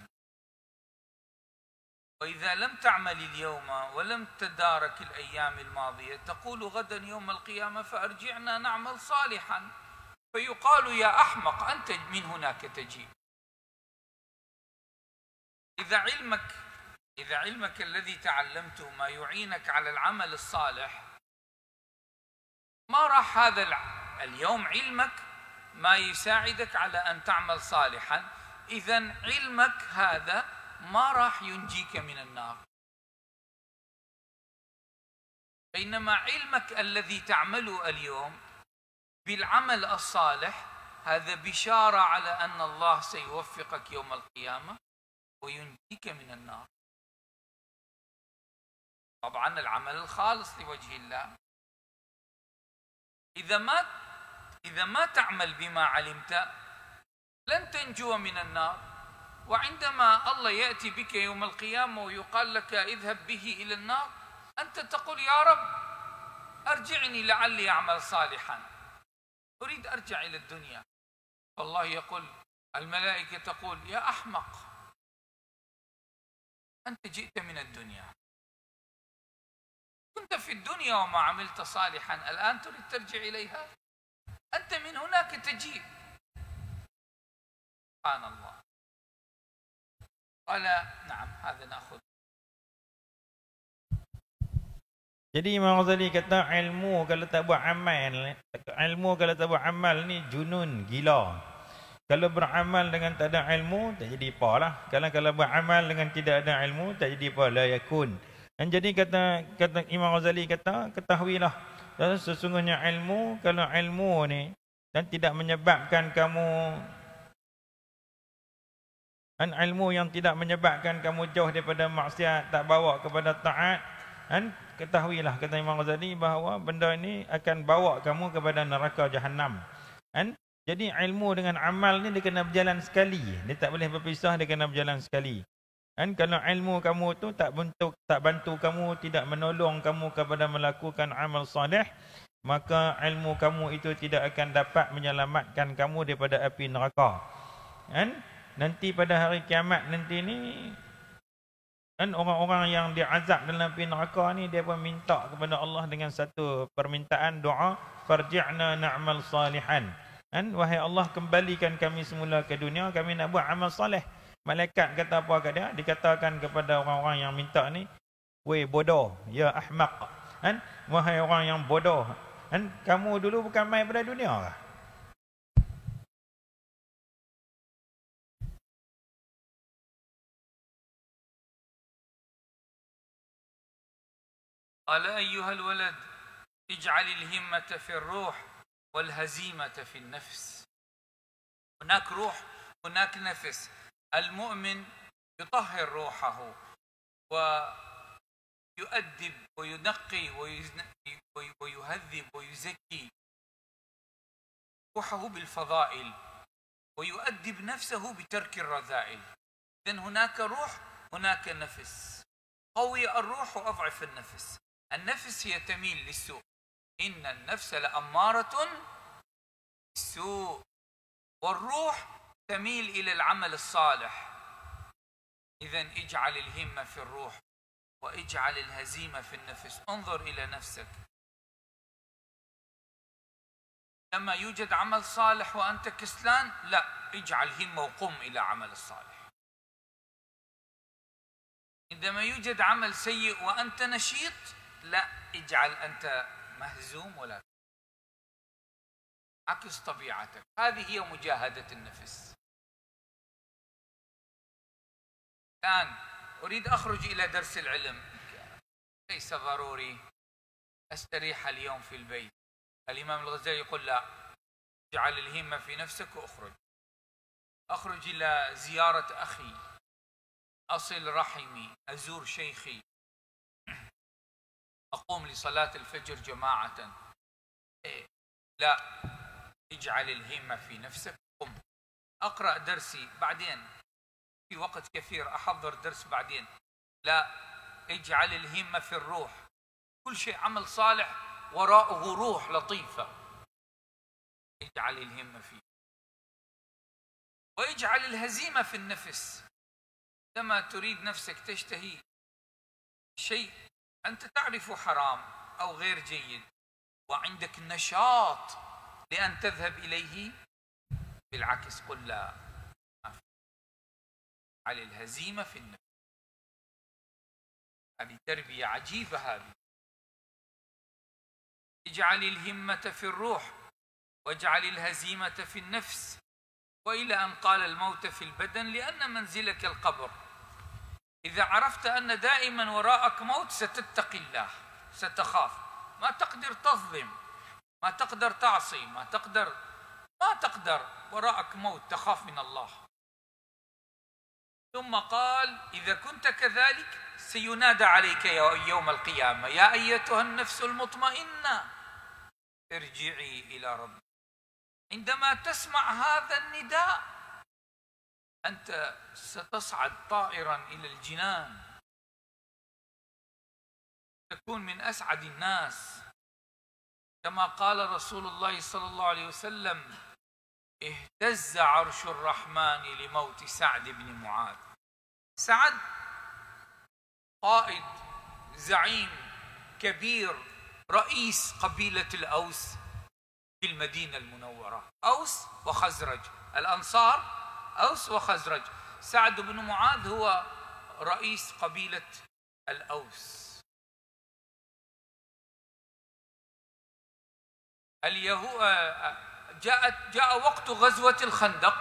وإذا لم تعمل اليوم ولم تدارك الأيام الماضية تقول غدا يوم القيامة فأرجعنا نعمل صالحا فيقال يا أحمق أنت من هناك تجيء. إذا علمك إذا علمك الذي تعلمته ما يعينك على العمل الصالح ما راح هذا اليوم علمك ما يساعدك على أن تعمل صالحا، إذن علمك هذا ما راح ينجيك من النار. بينما علمك الذي تعمله اليوم بالعمل الصالح هذا بشارة على أن الله سيوفقك يوم القيامة وينجيك من النار. طبعا العمل الخالص لوجه الله. إذا ما إذا ما تعمل بما علمت لن تنجو من النار. وعندما الله يأتي بك يوم القيامة ويقال لك اذهب به إلى النار أنت تقول يا رب أرجعني لعلي أعمل صالحا، أريد أرجع إلى الدنيا. الله يقول، الملائكة تقول يا أحمق أنت جئت من الدنيا، كنت في الدنيا وما عملت صالحا، الآن تريد ترجع إليها؟ أنت من هناك تجيء. سبحان الله. قال نعم هذا نأخذ. Jadi Imam Ghazali kata ilmu kalau tak buat amal, ilmu kalau tak buat amal ni junun, gila. Kalau beramal dengan tak ada ilmu, tak jadi apa lah. Kalau kalau beramal dengan tidak ada ilmu, tak jadi apa, la yakun. Dan jadi kata kata Imam Ghazali kata, ketahuilah, sesungguhnya ilmu, kalau ilmu ni dan tidak menyebabkan kamu, dan ilmu yang tidak menyebabkan kamu jauh daripada maksiat, tak bawa kepada taat, dan ketahuilah, kata Imam Ghazali, bahawa benda ini akan bawa kamu kepada neraka Jahannam. Dan jadi ilmu dengan amal ni dia kena berjalan sekali. Dia tak boleh berpisah, dia kena berjalan sekali. Dan kalau ilmu kamu tu tak bantu, tak bantu kamu, tidak menolong kamu kepada melakukan amal soleh, maka ilmu kamu itu tidak akan dapat menyelamatkan kamu daripada api neraka. Dan nanti pada hari kiamat nanti ni, Dan orang-orang yang diazab dalam api neraka ni, dia pun minta kepada Allah dengan satu permintaan doa, farji'na na'mal salihan. Kan, wahai Allah, kembalikan kami semula ke dunia, kami nak buat amal soleh. Malaikat kata apa kat dia? Dikatakan kepada orang-orang yang minta ni, weh bodoh, ya ahmaq. Kan, wahai orang yang bodoh. Kan, kamu dulu bukan main pada dunia lah. قال أيها الولد اجعل الهمة في الروح والهزيمة في النفس. هناك روح، هناك نفس. المؤمن يطهر روحه ويؤدب وينقي ويهذب ويزكي روحه بالفضائل ويؤدب نفسه بترك الرذائل. إذن هناك روح، هناك نفس. قوي الروح وأضعف النفس. النفس هي تميل للسوء، إن النفس لأمارة بالسوء، والروح تميل إلى العمل الصالح. إذن اجعل الهمة في الروح واجعل الهزيمة في النفس. انظر إلى نفسك، لما يوجد عمل صالح وأنت كسلان، لا، اجعل همة وقم إلى عمل الصالح. عندما يوجد عمل سيء وأنت نشيط، لا، اجعل أنت مهزوم ولا عكس طبيعتك. هذه هي مجاهدة النفس. الآن أريد أخرج إلى درس العلم، ليس ضروري أستريح اليوم في البيت. الإمام الغزالي يقول لا، اجعل الهمة في نفسك وأخرج. أخرج إلى زيارة أخي، أصل رحمي، أزور شيخي، أقوم لصلاة الفجر جماعة. إيه. لا، اجعل الهمة في نفسك، قم. أقرأ درسي بعدين، في وقت كثير أحضر درس بعدين. لا، اجعل الهمة في الروح. كل شيء عمل صالح وراءه روح لطيفة. اجعل الهمة فيه. واجعل الهزيمة في النفس. لما تريد نفسك تشتهي شيء أنت تعرف حرام أو غير جيد وعندك نشاط لأن تذهب إليه، بالعكس قل لا، على الهزيمة في النفس. هذه تربية عجيبة. هذه اجعل الهمة في الروح واجعل الهزيمة في النفس، وإلى أن قال الموت في البدن لأن منزلك القبر. إذا عرفت أن دائما وراءك موت ستتقي الله، ستخاف، ما تقدر تظلم، ما تقدر تعصي، ما تقدر ما تقدر وراءك موت، تخاف من الله. ثم قال إذا كنت كذلك سينادى عليك يوم القيامة يا أيتها النفس المطمئنة ارجعي إلى ربك. عندما تسمع هذا النداء أنت ستصعد طائرا إلى الجنان، تكون من أسعد الناس. كما قال رسول الله صلى الله عليه وسلم اهتز عرش الرحمن لموت سعد بن معاذ. سعد قائد، زعيم كبير، رئيس قبيلة الأوس في المدينة المنورة. أوس وخزرج، الأنصار أوس وخزرج. سعد بن معاذ هو رئيس قبيلة الأوس. اليهود جاءت جاء وقت غزوة الخندق،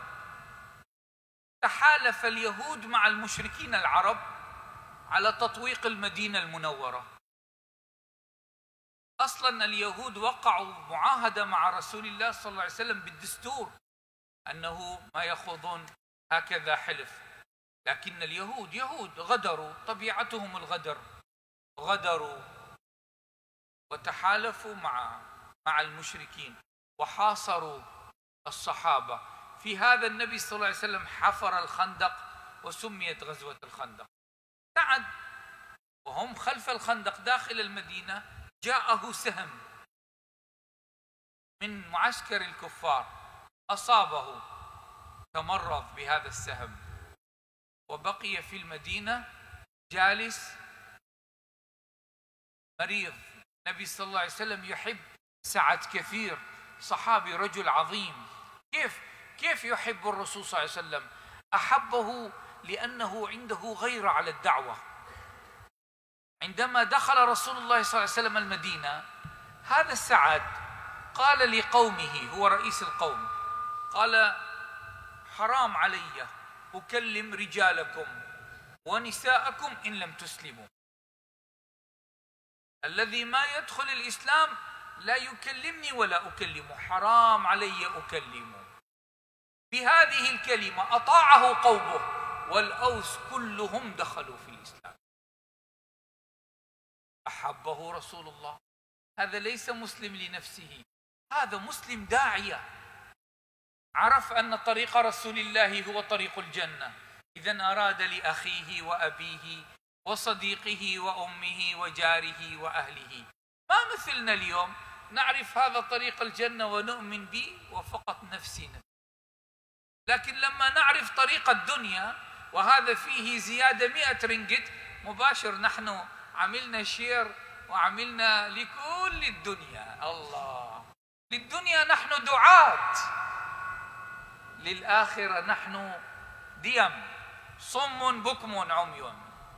تحالف اليهود مع المشركين العرب على تطويق المدينة المنورة. أصلا اليهود وقعوا معاهدة مع رسول الله صلى الله عليه وسلم بالدستور أنه ما يخوضون هكذا حلف، لكن اليهود يهود غدروا، طبيعتهم الغدر، غدروا وتحالفوا مع مع المشركين وحاصروا الصحابة. في هذا النبي صلى الله عليه وسلم حفر الخندق وسميت غزوة الخندق. سعد وهم خلف الخندق داخل المدينة جاءه سهم من معسكر الكفار، أصابه، تمرض بهذا السهم وبقي في المدينة جالس مريض. النبي صلى الله عليه وسلم يحب سعد كثير، صحابي رجل عظيم. كيف كيف يحب الرسول صلى الله عليه وسلم؟ أحبه لأنه عنده غيرة على الدعوة. عندما دخل رسول الله صلى الله عليه وسلم المدينة، هذا سعد قال لقومه، هو رئيس القوم، قال: حرام علي أكلم رجالكم ونساءكم إن لم تسلموا. الذي ما يدخل الإسلام لا يكلمني ولا أكلمه، حرام علي أكلمه. بهذه الكلمة أطاعه قومه، والأوس كلهم دخلوا في الإسلام. أحبه رسول الله. هذا ليس مسلم لنفسه، هذا مسلم داعية، عرف أن طريق رسول الله هو طريق الجنة، إذن أراد لأخيه وأبيه وصديقه وأمه وجاره وأهله. ما مثلنا اليوم نعرف هذا طريق الجنة ونؤمن به وفقط نفسنا، لكن لما نعرف طريق الدنيا وهذا فيه زيادة مئة رنجت، مباشر نحن عملنا شير وعملنا لكل الدنيا. الله، للدنيا نحن دعاة، للآخرة نحن ديم، صم بكم عمي.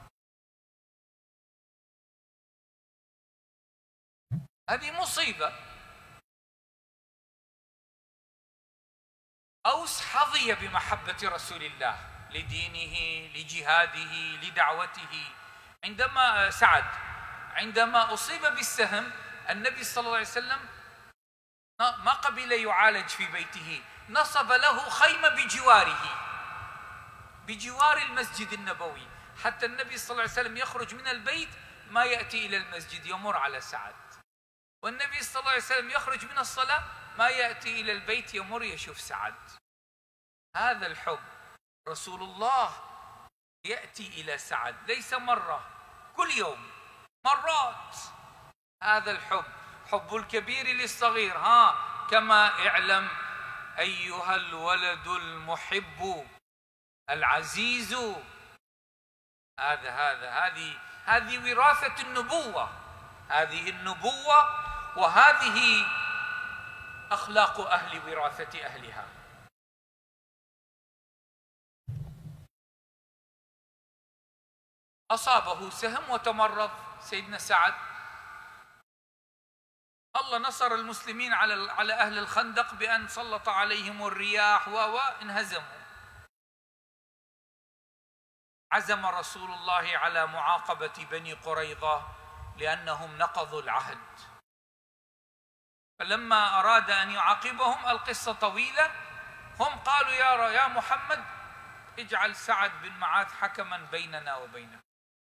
هذه مصيبة. أوس حظي بمحبة رسول الله لدينه، لجهاده، لدعوته. عندما سعد عندما أصيب بالسهم، النبي صلى الله عليه وسلم ما قبل يعالج في بيته، نصب له خيمة بجواره، بجوار المسجد النبوي، حتى النبي صلى الله عليه وسلم يخرج من البيت ما يأتي إلى المسجد يمر على سعد، والنبي صلى الله عليه وسلم يخرج من الصلاة ما يأتي إلى البيت يمر يشوف سعد. هذا الحب. رسول الله يأتي إلى سعد ليس مرة، كل يوم، مرات. هذا الحب، حب الكبير للصغير. ها كما اعلم أيها الولد المحب العزيز. هذا هذا هذه هذه وراثة النبوة، هذه النبوة، وهذه أخلاق أهل وراثة أهلها. أصابه سهم وتمرض سيدنا سعد. الله نصر المسلمين على على أهل الخندق بأن سلط عليهم الرياح وانهزموا. عزم رسول الله على معاقبة بني قريظة لأنهم نقضوا العهد، فلما أراد أن يعاقبهم، القصة طويلة، هم قالوا يا يا محمد اجعل سعد بن معاذ حكما بيننا وبينك.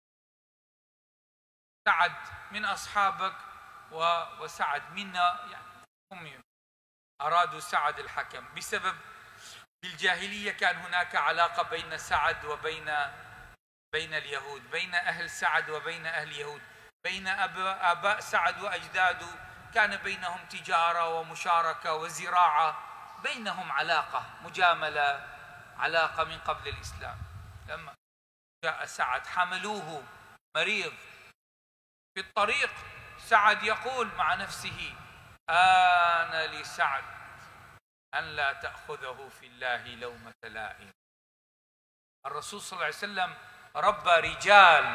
سعد من أصحابك وسعد منا، يعني هم أرادوا سعد الحكم بسبب بالجاهلية كان هناك علاقة بين سعد وبين بين اليهود، بين أهل سعد وبين أهل اليهود، بين آباء سعد وأجداده كان بينهم تجارة ومشاركة وزراعة، بينهم علاقة مجاملة، علاقة من قبل الإسلام. لما جاء سعد حملوه مريض في الطريق، سعد يقول مع نفسه: آن لسعد أن لا تأخذه في الله لومة لائم. الرسول صلى الله عليه وسلم ربى رجال،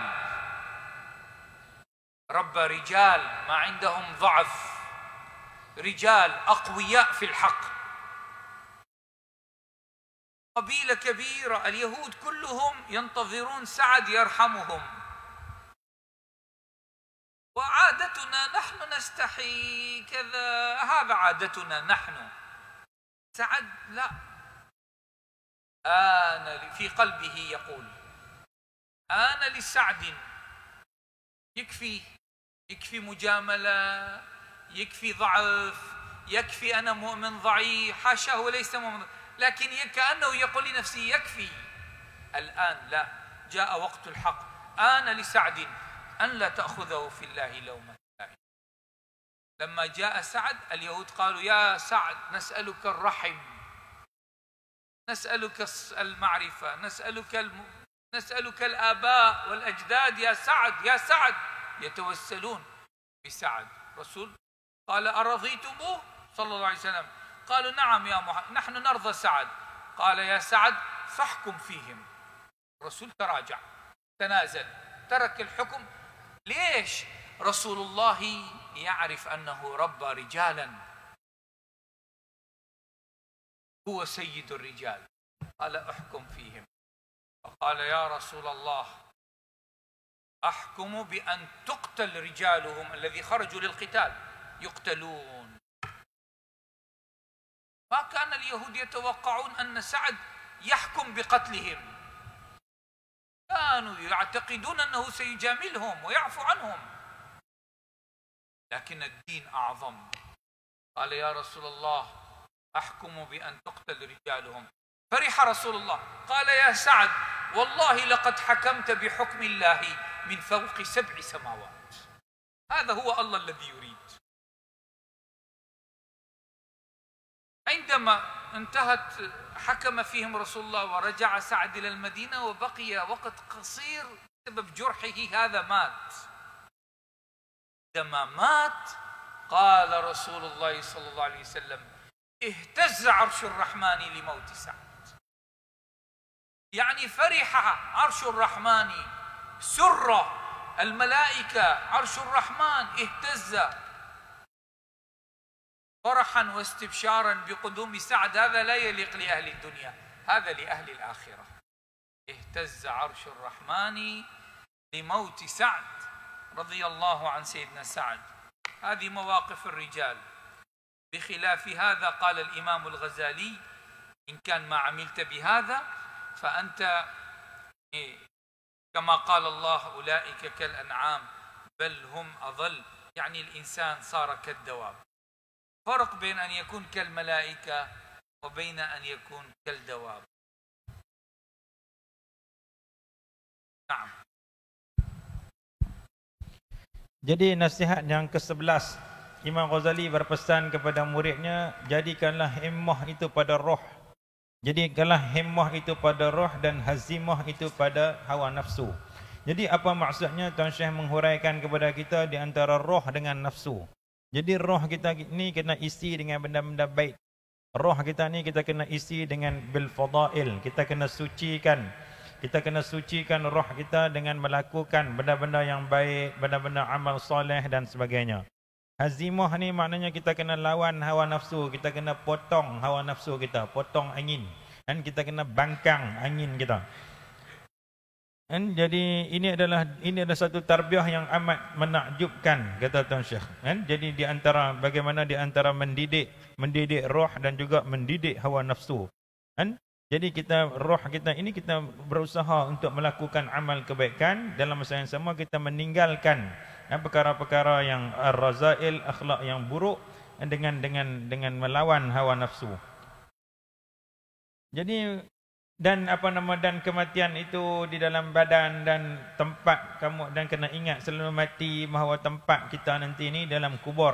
ربى رجال ما عندهم ضعف، رجال أقوياء في الحق. قبيلة كبيرة، اليهود كلهم ينتظرون سعد يرحمهم، وعادتنا نحن نستحي كذا، هذا عادتنا نحن. سعد لا، آن في قلبه يقول: آن لسعد. يكفي يكفي مجاملة، يكفي ضعف، يكفي أنا مؤمن ضعيف، حاشاه وليس مؤمن، لكن كأنه يقول لنفسه يكفي الآن، لا، جاء وقت الحق. آن لسعد أن لا تأخذه في الله لومة لائم. لما جاء سعد، اليهود قالوا: يا سعد نسألك الرحم، نسألك المعرفة، نسألك نسألك الآباء والأجداد يا سعد يا سعد، يتوسلون بسعد. رسول قال أرضيتموه صلى الله عليه وسلم؟ قالوا نعم يا محمد، نحن نرضى سعد. قال يا سعد فاحكم فيهم. الرسول تراجع، تنازل، ترك الحكم. ليش؟ رسول الله يعرف أنه ربى رجالا، هو سيد الرجال. قال احكم فيهم. فقال يا رسول الله أحكم بأن تقتل رجالهم الذي خرجوا للقتال، يقتلون. ما كان اليهود يتوقعون أن سعد يحكم بقتلهم، كانوا يعتقدون أنه سيجاملهم ويعفو عنهم، لكن الدين أعظم. قال يا رسول الله أحكم بأن تقتل رجالهم. فرح رسول الله، قال يا سعد والله لقد حكمت بحكم الله من فوق سبع سماوات. هذا هو الله الذي يريد. عندما انتهت حكم فيهم رسول الله ورجع سعد إلى المدينة، وبقي وقت قصير بسبب جرحه هذا مات. عندما مات قال رسول الله صلى الله عليه وسلم اهتز عرش الرحمن لموت سعد. يعني فرح عرش الرحمن، سر الملائكة، عرش الرحمن اهتز فرحا واستبشارا بقدوم سعد. هذا لا يليق لأهل الدنيا، هذا لأهل الآخرة. اهتز عرش الرحمن لموت سعد رضي الله عن سيدنا سعد. هذه مواقف الرجال. بخلاف هذا قال الإمام الغزالي إن كان ما عملت بهذا فأنت كما قال الله أولئك كالأنعام بل هم أضل، يعني الإنسان صار كالدواب. فرق بين أن يكون كالملائكة وبين أن يكون كالدواب. نعم. Jadi nasihat yang kesebelas, Imam Ghazali berpesan kepada muridnya, jadikanlah himmah itu pada roh. Jadikanlah himmah itu pada roh dan hazimah itu pada hawa nafsu. Jadi apa maksudnya? Tuan Syekh menghuraikan kepada kita di antara roh dengan nafsu. Jadi roh kita ni kena isi dengan benda-benda baik. Roh kita ni kita kena isi dengan bil fadail. Kita kena sucikan. Kita kena sucikan roh kita dengan melakukan benda-benda yang baik, benda-benda amal soleh dan sebagainya. Hazimah ni maknanya kita kena lawan hawa nafsu, kita kena potong hawa nafsu kita, potong angin. Dan kita kena bangkang angin kita. Dan jadi ini adalah ini adalah satu tarbiyah yang amat menakjubkan, kata Tuan Syekh. Dan jadi di antara bagaimana di antara mendidik mendidik roh dan juga mendidik hawa nafsu. Dan jadi kita roh kita ini kita berusaha untuk melakukan amal kebaikan, dalam masa yang sama kita meninggalkan perkara-perkara yang ar-razail, akhlak yang buruk dengan dengan dengan melawan hawa nafsu. Jadi dan apa nama dan kematian itu di dalam badan dan tempat kamu, dan kena ingat selalu mati bahawa tempat kita nanti ini dalam kubur.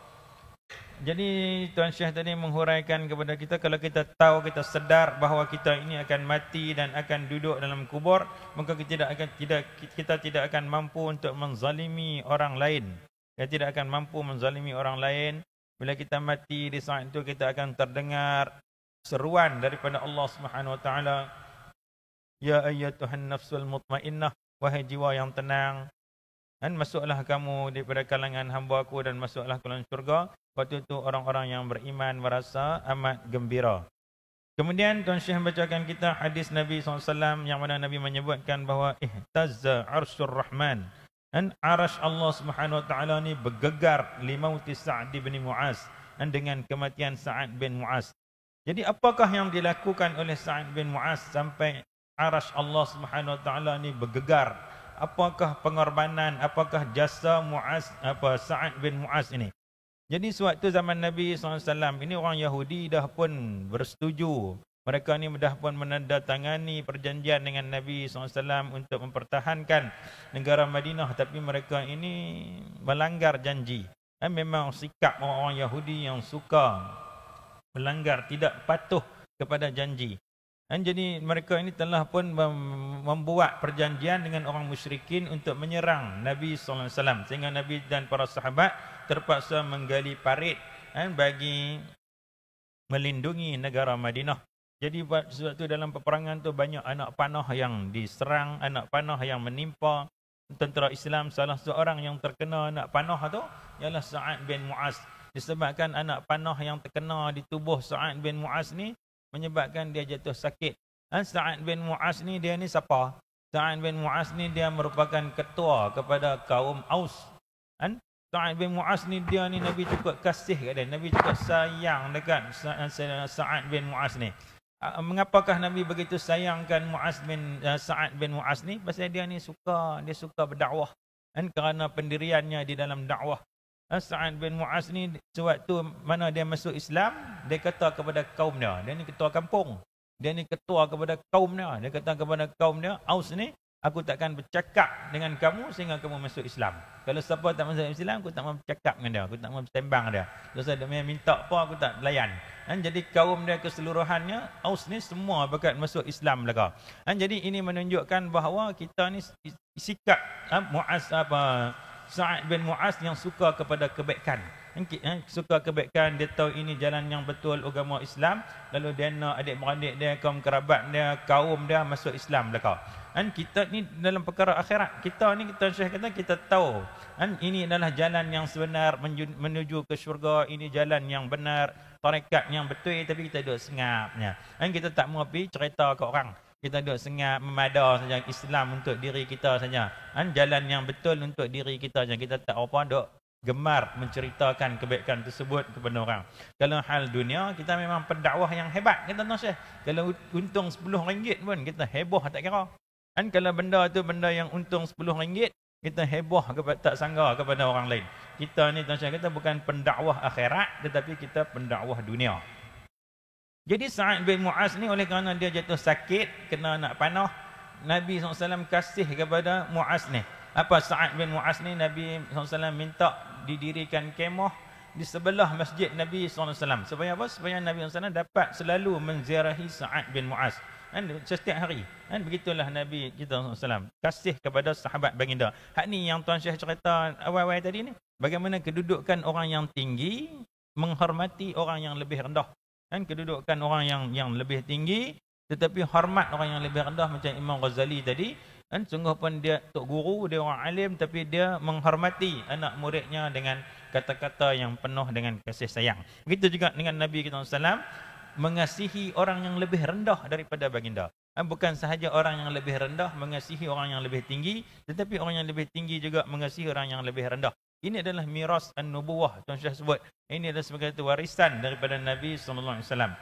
Jadi Tuan Syekh tadi menghuraikan kepada kita, kalau kita tahu, kita sedar bahawa kita ini akan mati dan akan duduk dalam kubur, maka kita tidak akan tidak kita tidak akan mampu untuk menzalimi orang lain. Kita tidak akan mampu menzalimi orang lain. Bila kita mati di saat itu kita akan terdengar seruan daripada Allah Subhanahu wa taala, ya ayyatuhan nafsul mutmainnah, wahai jiwa yang tenang, dan masuklah kamu daripada kalangan hamba-Ku dan masuklah ke dalam syurga. Waktu itu orang-orang yang beriman merasa amat gembira. Kemudian Tuan Syekh bacakan kita hadis Nabi sallallahu alaihi wasallam yang mana Nabi menyebutkan bahawa ihtazza arsyur rahman, dan arash Allah Subhanahu wa taala ni bergegar limauti Sa'd bin Mu'az, dan dengan kematian Sa'd bin Mu'az. Jadi apakah yang dilakukan oleh Sa'd bin Mu'az sampai arash Allah Subhanahu wa taala ni bergegar? Apakah pengorbanan, apakah jasa Mu'az, apa Sa'd bin Mu'az ini? Jadi sewaktu zaman Nabi sallallahu alaihi wasallam ini orang Yahudi dah pun bersetuju. Mereka ni dah pun menandatangani perjanjian dengan Nabi sallallahu alaihi wasallam untuk mempertahankan negara Madinah, tapi mereka ini melanggar janji. Dan memang sikap orang-orang Yahudi yang suka melanggar, tidak patuh kepada janji. Dan jadi mereka ini telah pun membuat perjanjian dengan orang musyrikin untuk menyerang Nabi sallallahu alaihi wasallam, sehingga Nabi dan para sahabat terpaksa menggali parit dan bagi melindungi negara Madinah. Jadi sebab itu dalam peperangan tu banyak anak panah yang diserang, anak panah yang menimpa tentera Islam. Salah seorang yang terkena anak panah tu ialah Sa'ad bin Mu'az. Disebabkan anak panah yang terkena di tubuh Sa'ad bin Mu'az ni menyebabkan dia jatuh sakit. Dan Sa'ad bin Mu'az ni dia ni siapa? Sa'ad bin Mu'az ni dia merupakan ketua kepada kaum Aus. Dan Sa'ad bin Mu'az ni dia ni Nabi cukup kasih kat dia. Nabi cukup sayang dekat Sa'ad bin Mu'az ni. Mengapakah Nabi begitu sayangkan Mu'az bin uh, Sa'ad bin Mu'az ni? Pasal dia ni suka, dia suka berdakwah. Dan kerana pendiriannya di dalam dakwah. Sa'ad bin Mu'az ni sewaktu mana dia masuk Islam, dia kata kepada kaum dia, dia ni ketua kampung. Dia ni ketua kepada kaum dia. Dia kata kepada kaum dia, Aus ni, aku takkan bercakap dengan kamu sehingga kamu masuk Islam. Kalau siapa tak masuk Islam, aku tak mau bercakap dengan dia. Aku tak mau bersembang dia. Kalau dia minta apa, aku tak layan. Dan jadi kaum dia keseluruhannya, Aus ni semua berkat masuk Islam belaka. Dan jadi ini menunjukkan bahawa kita ni sikap ha, Mu'az apa Sa'ad bin Mu'az yang suka kepada kebaikan. Suka kebaikan, dia tahu ini jalan yang betul agama Islam. Lalu dia nak adik-beradik dia, kaum kerabat dia, kaum dia masuk Islam belaka. Dan kita ni dalam perkara akhirat, kita ni kita Syekh kata kita tahu. Dan ini adalah jalan yang sebenar menuju ke syurga, ini jalan yang benar, tarekat yang betul, tapi kita duduk sengapnya. Dan kita tak mau pergi cerita ke orang. Kita duduk sengap memada saja Islam untuk diri kita saja. Dan jalan yang betul untuk diri kita saja. Kita tak apa duk gemar menceritakan kebaikan tersebut kepada orang. Kalau hal dunia, kita memang pendakwah yang hebat. Kita tahu Syekh. Kalau untung sepuluh ringgit pun kita heboh tak kira. Dan kalau benda tu benda yang untung sepuluh ringgit, kita heboh tak sangka kepada orang lain. Kita ni tahu Syekh, kita bukan pendakwah akhirat, tetapi kita pendakwah dunia. Jadi Sa'ad bin Mu'az ni oleh kerana dia jatuh sakit, kena nak panah, Nabi sallallahu alaihi wasallam kasih kepada Mu'az ni. Apa Sa'ad bin Mu'az ni, Nabi sallallahu alaihi wasallam minta didirikan kemah di sebelah masjid Nabi sallallahu alaihi wasallam. Supaya apa? Supaya Nabi sallallahu alaihi wasallam dapat selalu menziarahi Sa'ad bin Mu'az. Dan setiap hari. Dan begitulah Nabi kita sallallahu alaihi wasallam kasih kepada sahabat baginda. Hak ni yang Tuan Syekh cerita awal-awal tadi ni. Bagaimana kedudukan orang yang tinggi menghormati orang yang lebih rendah. Dan kedudukan orang yang yang lebih tinggi tetapi hormat orang yang lebih rendah, macam Imam Ghazali tadi. Dan sungguh pun dia tok guru, dia orang alim, tapi dia menghormati anak muridnya dengan kata-kata yang penuh dengan kasih sayang. Begitu juga dengan Nabi kita sallallahu alaihi wasallam mengasihi orang yang lebih rendah daripada baginda. Dan bukan sahaja orang yang lebih rendah mengasihi orang yang lebih tinggi, tetapi orang yang lebih tinggi juga mengasihi orang yang lebih rendah. Ini adalah miras an-nubuwah, Tuan Syekh sebut. Ini adalah sebagai warisan daripada Nabi sallallahu alaihi wasallam.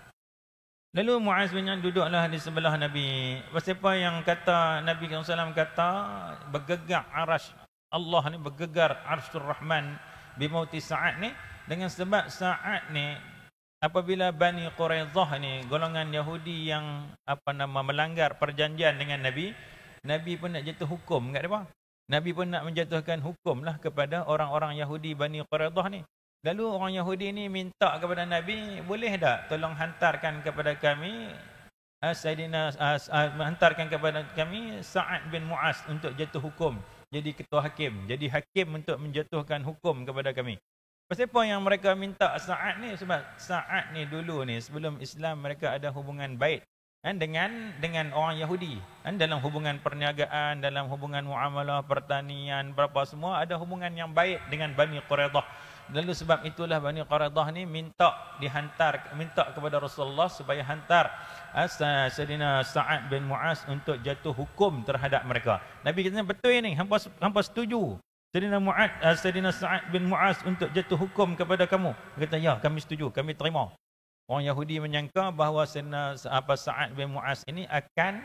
Lalu Mu'az bin Jabal duduklah di sebelah Nabi. Siapa yang kata Nabi sallallahu alaihi wasallam kata bergegar arasy Allah ni, bergegar arsyur Rahman bimauti Sa'ad ni, dengan sebab Sa'ad ni apabila Bani Quraidah ni golongan Yahudi yang apa nama melanggar perjanjian dengan Nabi, Nabi pun nak jatuh hukum kat depa. Nabi pun nak menjatuhkan hukum lah kepada orang-orang Yahudi Bani Quraidah ni. Lalu orang Yahudi ni minta kepada Nabi, boleh tak tolong hantarkan kepada kami uh, Sayyidina uh, uh, hantarkan kepada kami Sa'ad bin Mu'az untuk jatuh hukum, jadi ketua hakim, jadi hakim untuk menjatuhkan hukum kepada kami. Siapa yang mereka minta Sa'ad ni? Sebab Sa'ad ni dulu ni sebelum Islam mereka ada hubungan baik dan dengan dengan orang Yahudi. Dan dalam hubungan perniagaan, dalam hubungan muamalah, pertanian, berapa semua ada hubungan yang baik dengan Bani Quraidah. Lalu sebab itulah Bani Quraidah ni minta dihantar, minta kepada Rasulullah supaya hantar Sayyidina Sa'ad bin Mu'az untuk jatuh hukum terhadap mereka. Nabi kata betul ni, hampa hampa setuju Sayyidina Mu'az, Sayyidina Sa'ad bin Mu'az untuk jatuh hukum kepada kamu. Dia kata ya, kami setuju, kami terima. Orang Yahudi menyangka bahawa Sayyidina apa Sa'ad bin Mu'az ini akan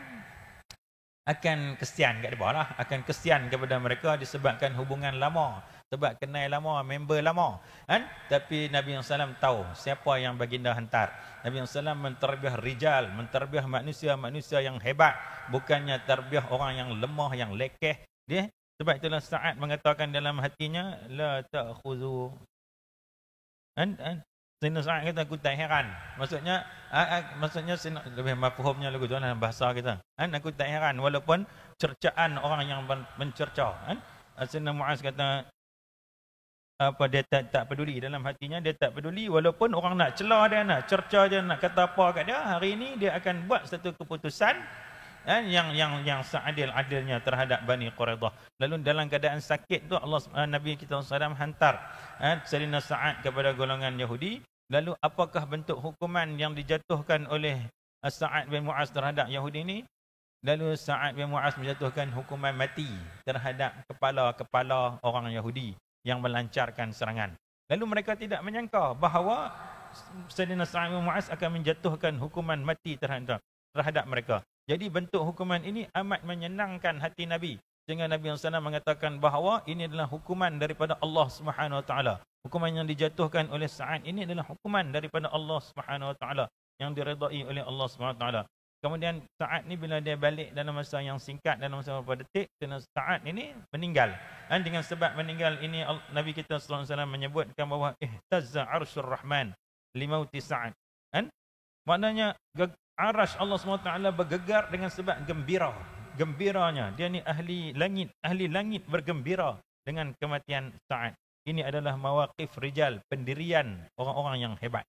akan kesian kat dia lah, akan kesian kepada mereka disebabkan hubungan lama, sebab kenal lama, member lama kan. Tapi Nabi sallallahu alaihi wasallam tahu siapa yang baginda hantar. Nabi sallallahu alaihi wasallam menterbiah rijal, menterbiah manusia-manusia yang hebat, bukannya terbiah orang yang lemah, yang lekeh. Dia sebab itulah Sa'ad mengatakan dalam hatinya la ta'khuzu an, an Sayyidina Sa'ad kata aku tak heran. Maksudnya a, a, maksudnya lebih mafhumnya lagu tu dalam bahasa kita. Kan aku tak heran walaupun cercaan orang yang mencerca, kan? Sayyidina Mu'az kata apa dia tak, tak peduli dalam hatinya, dia tak peduli walaupun orang nak celah dia, nak cerca dia, nak kata apa kat dia, hari ini dia akan buat satu keputusan, kan, yang yang yang seadil-adilnya terhadap Bani Quraidah. Lalu dalam keadaan sakit tu Allah Nabi kita sallallahu alaihi wasallam hantar eh, Sayyidina Sa'ad kepada golongan Yahudi. Lalu apakah bentuk hukuman yang dijatuhkan oleh Sa'ad bin Mu'az terhadap Yahudi ini? Lalu Sa'ad bin Mu'az menjatuhkan hukuman mati terhadap kepala-kepala orang Yahudi yang melancarkan serangan. Lalu mereka tidak menyangka bahawa Sayyidina Sa'ad bin Mu'az akan menjatuhkan hukuman mati terhadap terhadap mereka. Jadi bentuk hukuman ini amat menyenangkan hati Nabi. Sehingga Nabi sallallahu alaihi wasallam mengatakan bahawa ini adalah hukuman daripada Allah Subhanahu Wa Taala. Hukuman yang dijatuhkan oleh Sa'ad ini adalah hukuman daripada Allah Subhanahu Wa Taala yang diredai oleh Allah Subhanahu Wa Taala. Kemudian Sa'ad ni bila dia balik dalam masa yang singkat, dalam masa beberapa detik, Sa'ad ini meninggal. Dan dengan sebab meninggal ini Nabi kita sallallahu alaihi wasallam menyebutkan bahawa ihtazza arsyur rahman limauti Sa'ad. Kan? Maknanya arasy Allah subhanahu wa taala bergegar dengan sebab gembira. Gembiranya. Dia ni ahli langit, ahli langit bergembira dengan kematian Sa'ad. Ini adalah mawaqif rijal, pendirian orang-orang yang hebat.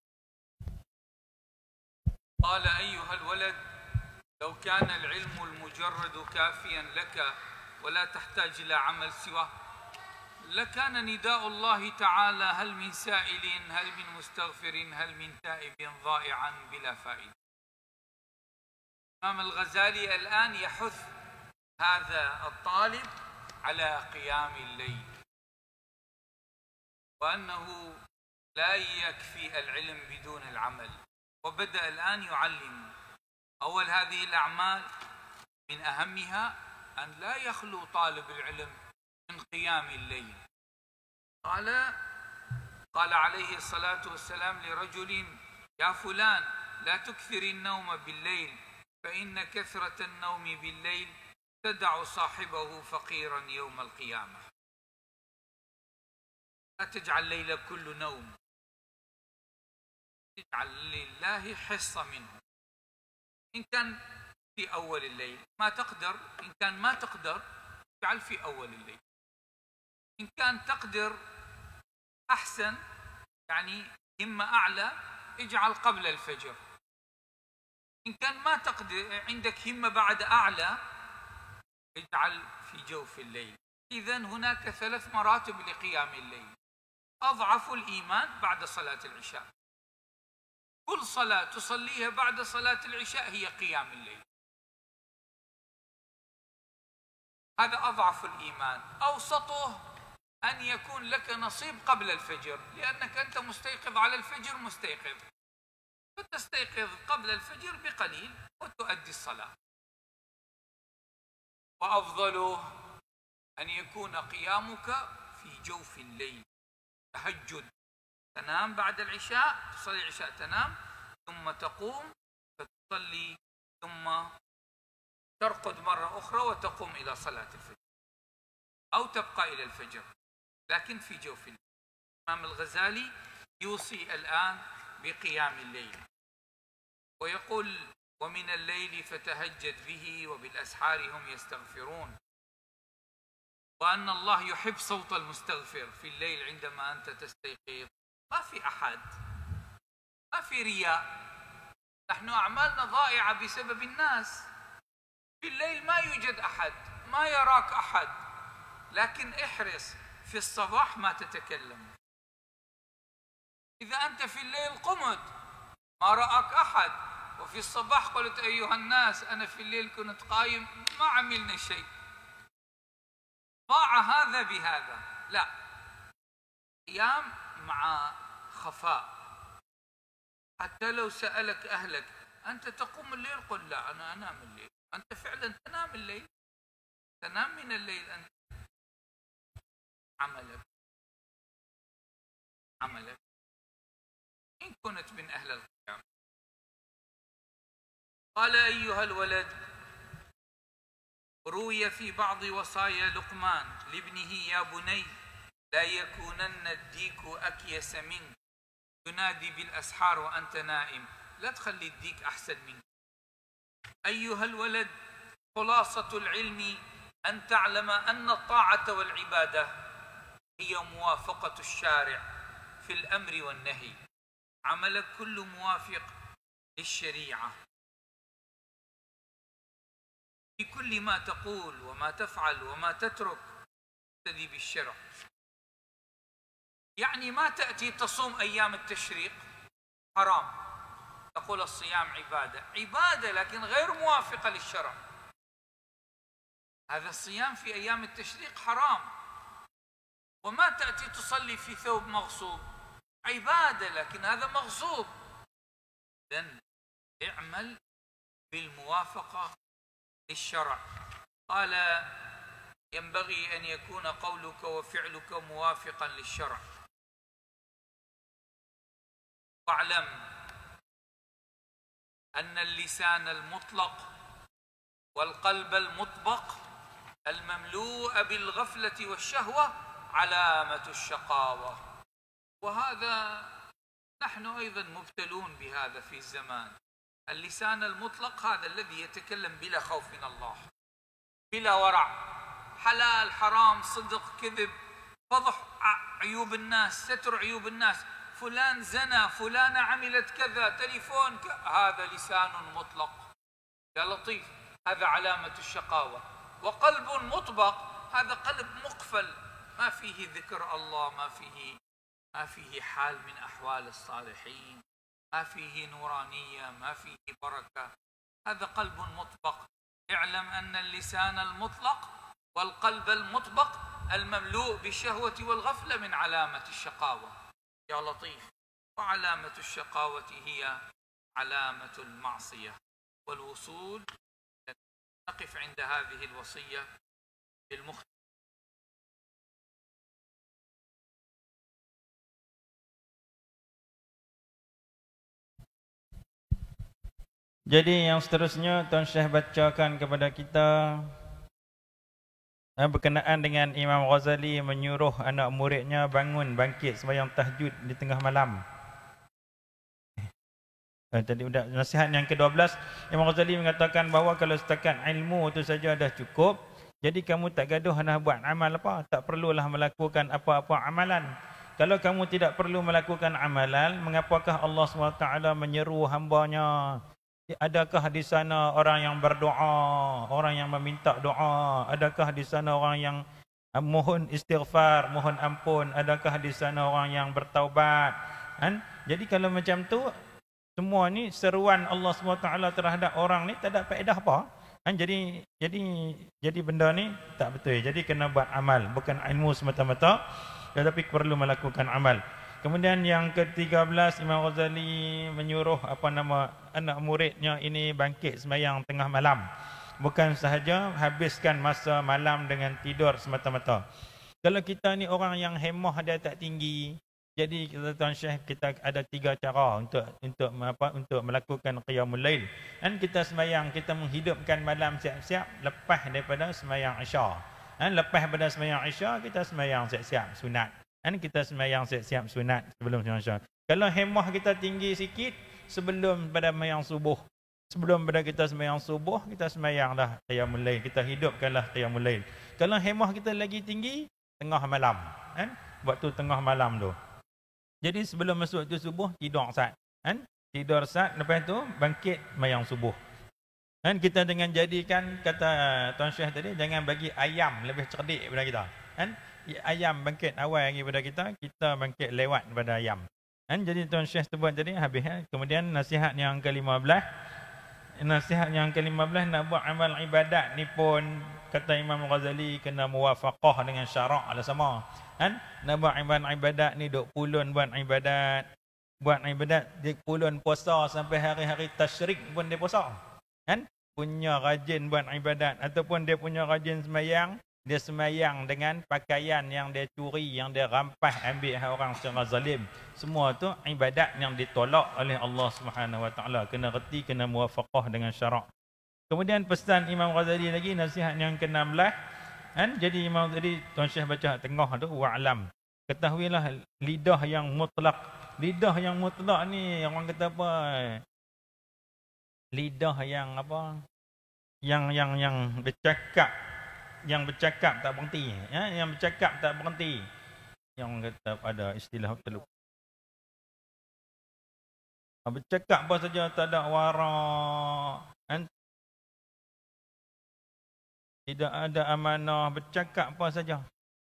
Qala ayyuhal walad law kana al-'ilmu al-mujarrad kafiyan laka wa la tahtaj ila 'amal siwa lakana nida'u Allah ta'ala hal min sa'ilin hal min mustaghfirin hal min ta'ibin dha'i'an bila fa'id. الإمام الغزالي الآن يحث هذا الطالب على قيام الليل وأنه لا يكفي العلم بدون العمل، وبدأ الآن يعلم. أول هذه الأعمال من أهمها أن لا يخلو طالب العلم من قيام الليل. قال قال عليه الصلاة والسلام لرجل يا فلان لا تكثر النوم بالليل فإن كثرة النوم بالليل تدع صاحبه فقيرا يوم القيامة. لا تجعل الليل كل نوم، اجعل لله حصة منه. إن كان في أول الليل ما تقدر، إن كان ما تقدر اجعل في أول الليل. إن كان تقدر أحسن، يعني همة أعلى، اجعل قبل الفجر. إن كان ما تقدر، عندك همة بعد أعلى، اجعل في جوف الليل. إذن هناك ثلاث مراتب لقيام الليل. أضعف الإيمان بعد صلاة العشاء. كل صلاة تصليها بعد صلاة العشاء هي قيام الليل. هذا أضعف الإيمان. أوسطه أن يكون لك نصيب قبل الفجر، لأنك أنت مستيقظ على الفجر مستيقظ، فتستيقظ قبل الفجر بقليل وتؤدي الصلاة. وأفضله أن يكون قيامك في جوف الليل، تهجد، تنام بعد العشاء، تصلي العشاء تنام، ثم تقوم فتصلي، ثم ترقد مرة أخرى وتقوم إلى صلاة الفجر، أو تبقى إلى الفجر، لكن في جوف الليل. الإمام الغزالي يوصي الآن بقيام الليل ويقول ومن الليل فتهجد به وبالأسحار هم يستغفرون، وأن الله يحب صوت المستغفر في الليل عندما أنت تستيقظ. ما في أحد، ما في رياء، نحن أعمالنا ضائعة بسبب الناس. في الليل ما يوجد أحد، ما يراك أحد، لكن احرص في الصباح ما تتكلم. إذا أنت في الليل قمت ما رأك أحد، وفي الصباح قلت أيها الناس أنا في الليل كنت قايم ما عملنا شيء، ضاع هذا بهذا. لا، قيام مع خفاء. حتى لو سألك أهلك أنت تقوم الليل، قل لا أنا أنام الليل. أنت فعلا تنام الليل، تنام من الليل. أنت عملك عملك إن كنت من أهل القيام. قال أيها الولد روي في بعض وصايا لقمان لابنه يا بني لا يكونن الديك أكيس منك ينادي بالأسحار وأنت نائم، لا تخلي الديك أحسن منك. أيها الولد، خلاصة العلم أن تعلم أن الطاعة والعبادة هي موافقة الشارع في الأمر والنهي، عملك كل موافق للشريعة في كل ما تقول وما تفعل وما تترك، تقتدي بالشرع. يعني ما تأتي تصوم أيام التشريق حرام، تقول الصيام عبادة، عبادة لكن غير موافقة للشرع. هذا الصيام في أيام التشريق حرام. وما تأتي تصلي في ثوب مغصوب، عبادة لكن هذا مغصوب. إذن اعمل بالموافقة للشرع. قال ينبغي أن يكون قولك وفعلك موافقا للشرع. واعلم أن اللسان المطلق والقلب المطبق المملوء بالغفلة والشهوة علامة الشقاوة. وهذا نحن أيضا مبتلون بهذا في الزمان. اللسان المطلق هذا الذي يتكلم بلا خوف من الله، بلا ورع، حلال حرام صدق كذب، فضح عيوب الناس، ستر عيوب الناس، فلان زنى، فلانة عملت كذا، تليفون ك... هذا لسان مطلق يا لطيف، هذا علامة الشقاوة. وقلب مطبق هذا قلب مقفل، ما فيه ذكر الله، ما فيه ما فيه حال من أحوال الصالحين، ما فيه نورانية، ما فيه بركة، هذا قلب مطبق. اعلم أن اللسان المطلق والقلب المطبق المملوء بالشهوة والغفلة من علامة الشقاوة يا لطيف. وعلامة الشقاوة هي علامة المعصية والوصول. نقف عند هذه الوصية بالمخ. Jadi yang seterusnya Tuan Syekh bacakan kepada kita berkenaan dengan Imam Ghazali menyuruh anak muridnya bangun bangkit sembahyang tahajud di tengah malam. Tadi sudah nasihat yang kedua belas. Imam Ghazali mengatakan bahawa kalau setakat ilmu itu saja dah cukup, jadi kamu tak gaduh nak buat amal apa, tak perlulah melakukan apa-apa amalan. Kalau kamu tidak perlu melakukan amalan, mengapakah Allah subhanahu wa taala menyeru hambanya? Adakah di sana orang yang berdoa, orang yang meminta doa? Adakah di sana orang yang mohon istighfar, mohon ampun? Adakah di sana orang yang bertaubat? Kan? Jadi kalau macam tu, semua ni seruan Allah subhanahu wa taala terhadap orang ni tak ada faedah apa. Kan? Jadi jadi jadi benda ni tak betul. Jadi kena buat amal, bukan ilmu semata-mata, tetapi perlu melakukan amal. Kemudian yang ke tiga belas, Imam Ghazali menyuruh apa nama anak muridnya ini bangkit sembahyang tengah malam. Bukan sahaja habiskan masa malam dengan tidur semata-mata. Kalau kita ni orang yang hemah dia tak tinggi, jadi kata Tuan Syekh, kita ada tiga cara untuk untuk apa untuk melakukan qiyamul lail. Dan kita sembahyang, kita menghidupkan malam siap-siap lepas daripada sembahyang Isya. Dan lepas daripada sembahyang Isya kita sembahyang siap-siap sunat. Dan kita sembahyang siap-siap sunat sebelum sembahyang Isya. Kalau hemah kita tinggi sikit, sebelum pada sembahyang subuh, sebelum pada kita sembahyang subuh, kita sembahyanglah qiyamul lail, kita hidupkanlah qiyamul lail. Kalau hemah kita lagi tinggi, tengah malam, kan? Waktu tengah malam tu. Jadi sebelum masuk tu subuh, tidur sat, kan? Tidur sat, lepas tu bangkit sembahyang subuh. Dan kita dengan jadikan kata Tuan Syekh tadi, jangan bagi ayam lebih cerdik daripada kita, kan? Ayam bangkit awal daripada kita, kita bangkit lewat daripada ayam. Dan jadi Tuan Syekh sebut tadi habis. Ya? Kemudian nasihat yang ke lima belas. Nasihat yang ke lima belas, nak buat amal ibadat ni pun kata Imam Ghazali kena muwafaqah dengan syarak lah sama. Kan? Nak buat ibadat ibadat ni duk pulun buat ibadat. Buat ibadat dia pulun puasa sampai hari-hari tasyrik pun dia puasa. Kan? Punya rajin buat ibadat ataupun dia punya rajin sembahyang, dia sembahyang dengan pakaian yang dia curi, yang dia rampas ambil orang secara zalim. Semua tu ibadat yang ditolak oleh Allah Subhanahu Wa Taala. Kena reti, kena muwafaqah dengan syarak. Kemudian pesan Imam Ghazali lagi, nasihat yang ke enam belas. Kan? Jadi Imam tadi Tuan Syekh baca tengah tu, wa'lam. Ketahuilah lidah yang mutlak Lidah yang mutlak ni orang kata apa? Lidah yang apa? Yang yang yang bercakap, yang bercakap tak berhenti, ya, yang bercakap tak berhenti. Yang orang kata ada istilah terlupa. Bercakap apa saja tak ada warak, kan? Tidak ada amanah, bercakap apa saja.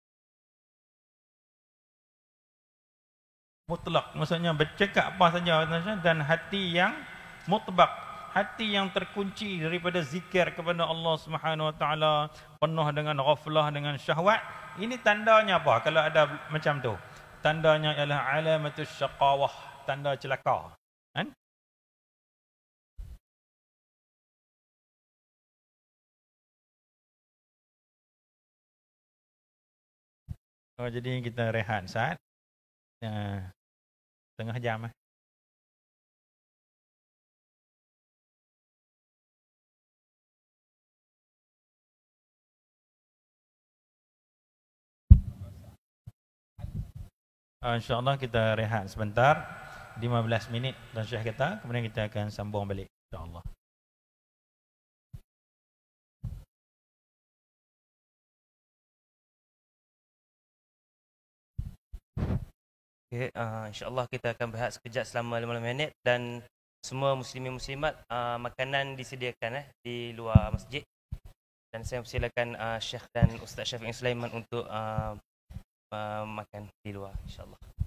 Mutlak, maksudnya bercakap apa saja dan hati yang mutbaq, hati yang terkunci daripada zikir kepada Allah Subhanahu Wa Taala, penuh dengan ghaflah, dengan syahwat. Ini tandanya apa? Kalau ada macam tu, tandanya ialah alamatus syaqawah, tanda celaka. Kan? Oh, jadi kita rehat saat uh, setengah jam. Eh. Uh, InsyaAllah kita rehat sebentar, lima belas minit dan syekh kita, kemudian kita akan sambung balik insyaAllah. Okay, uh, insyaAllah kita akan berehat sekejap selama lima belas minit dan semua muslimin muslimat uh, makanan disediakan eh, di luar masjid. Dan saya persilakan uh, Syekh dan Ustaz Syafiq Sulaiman untuk uh, uh, makan di luar insyaAllah.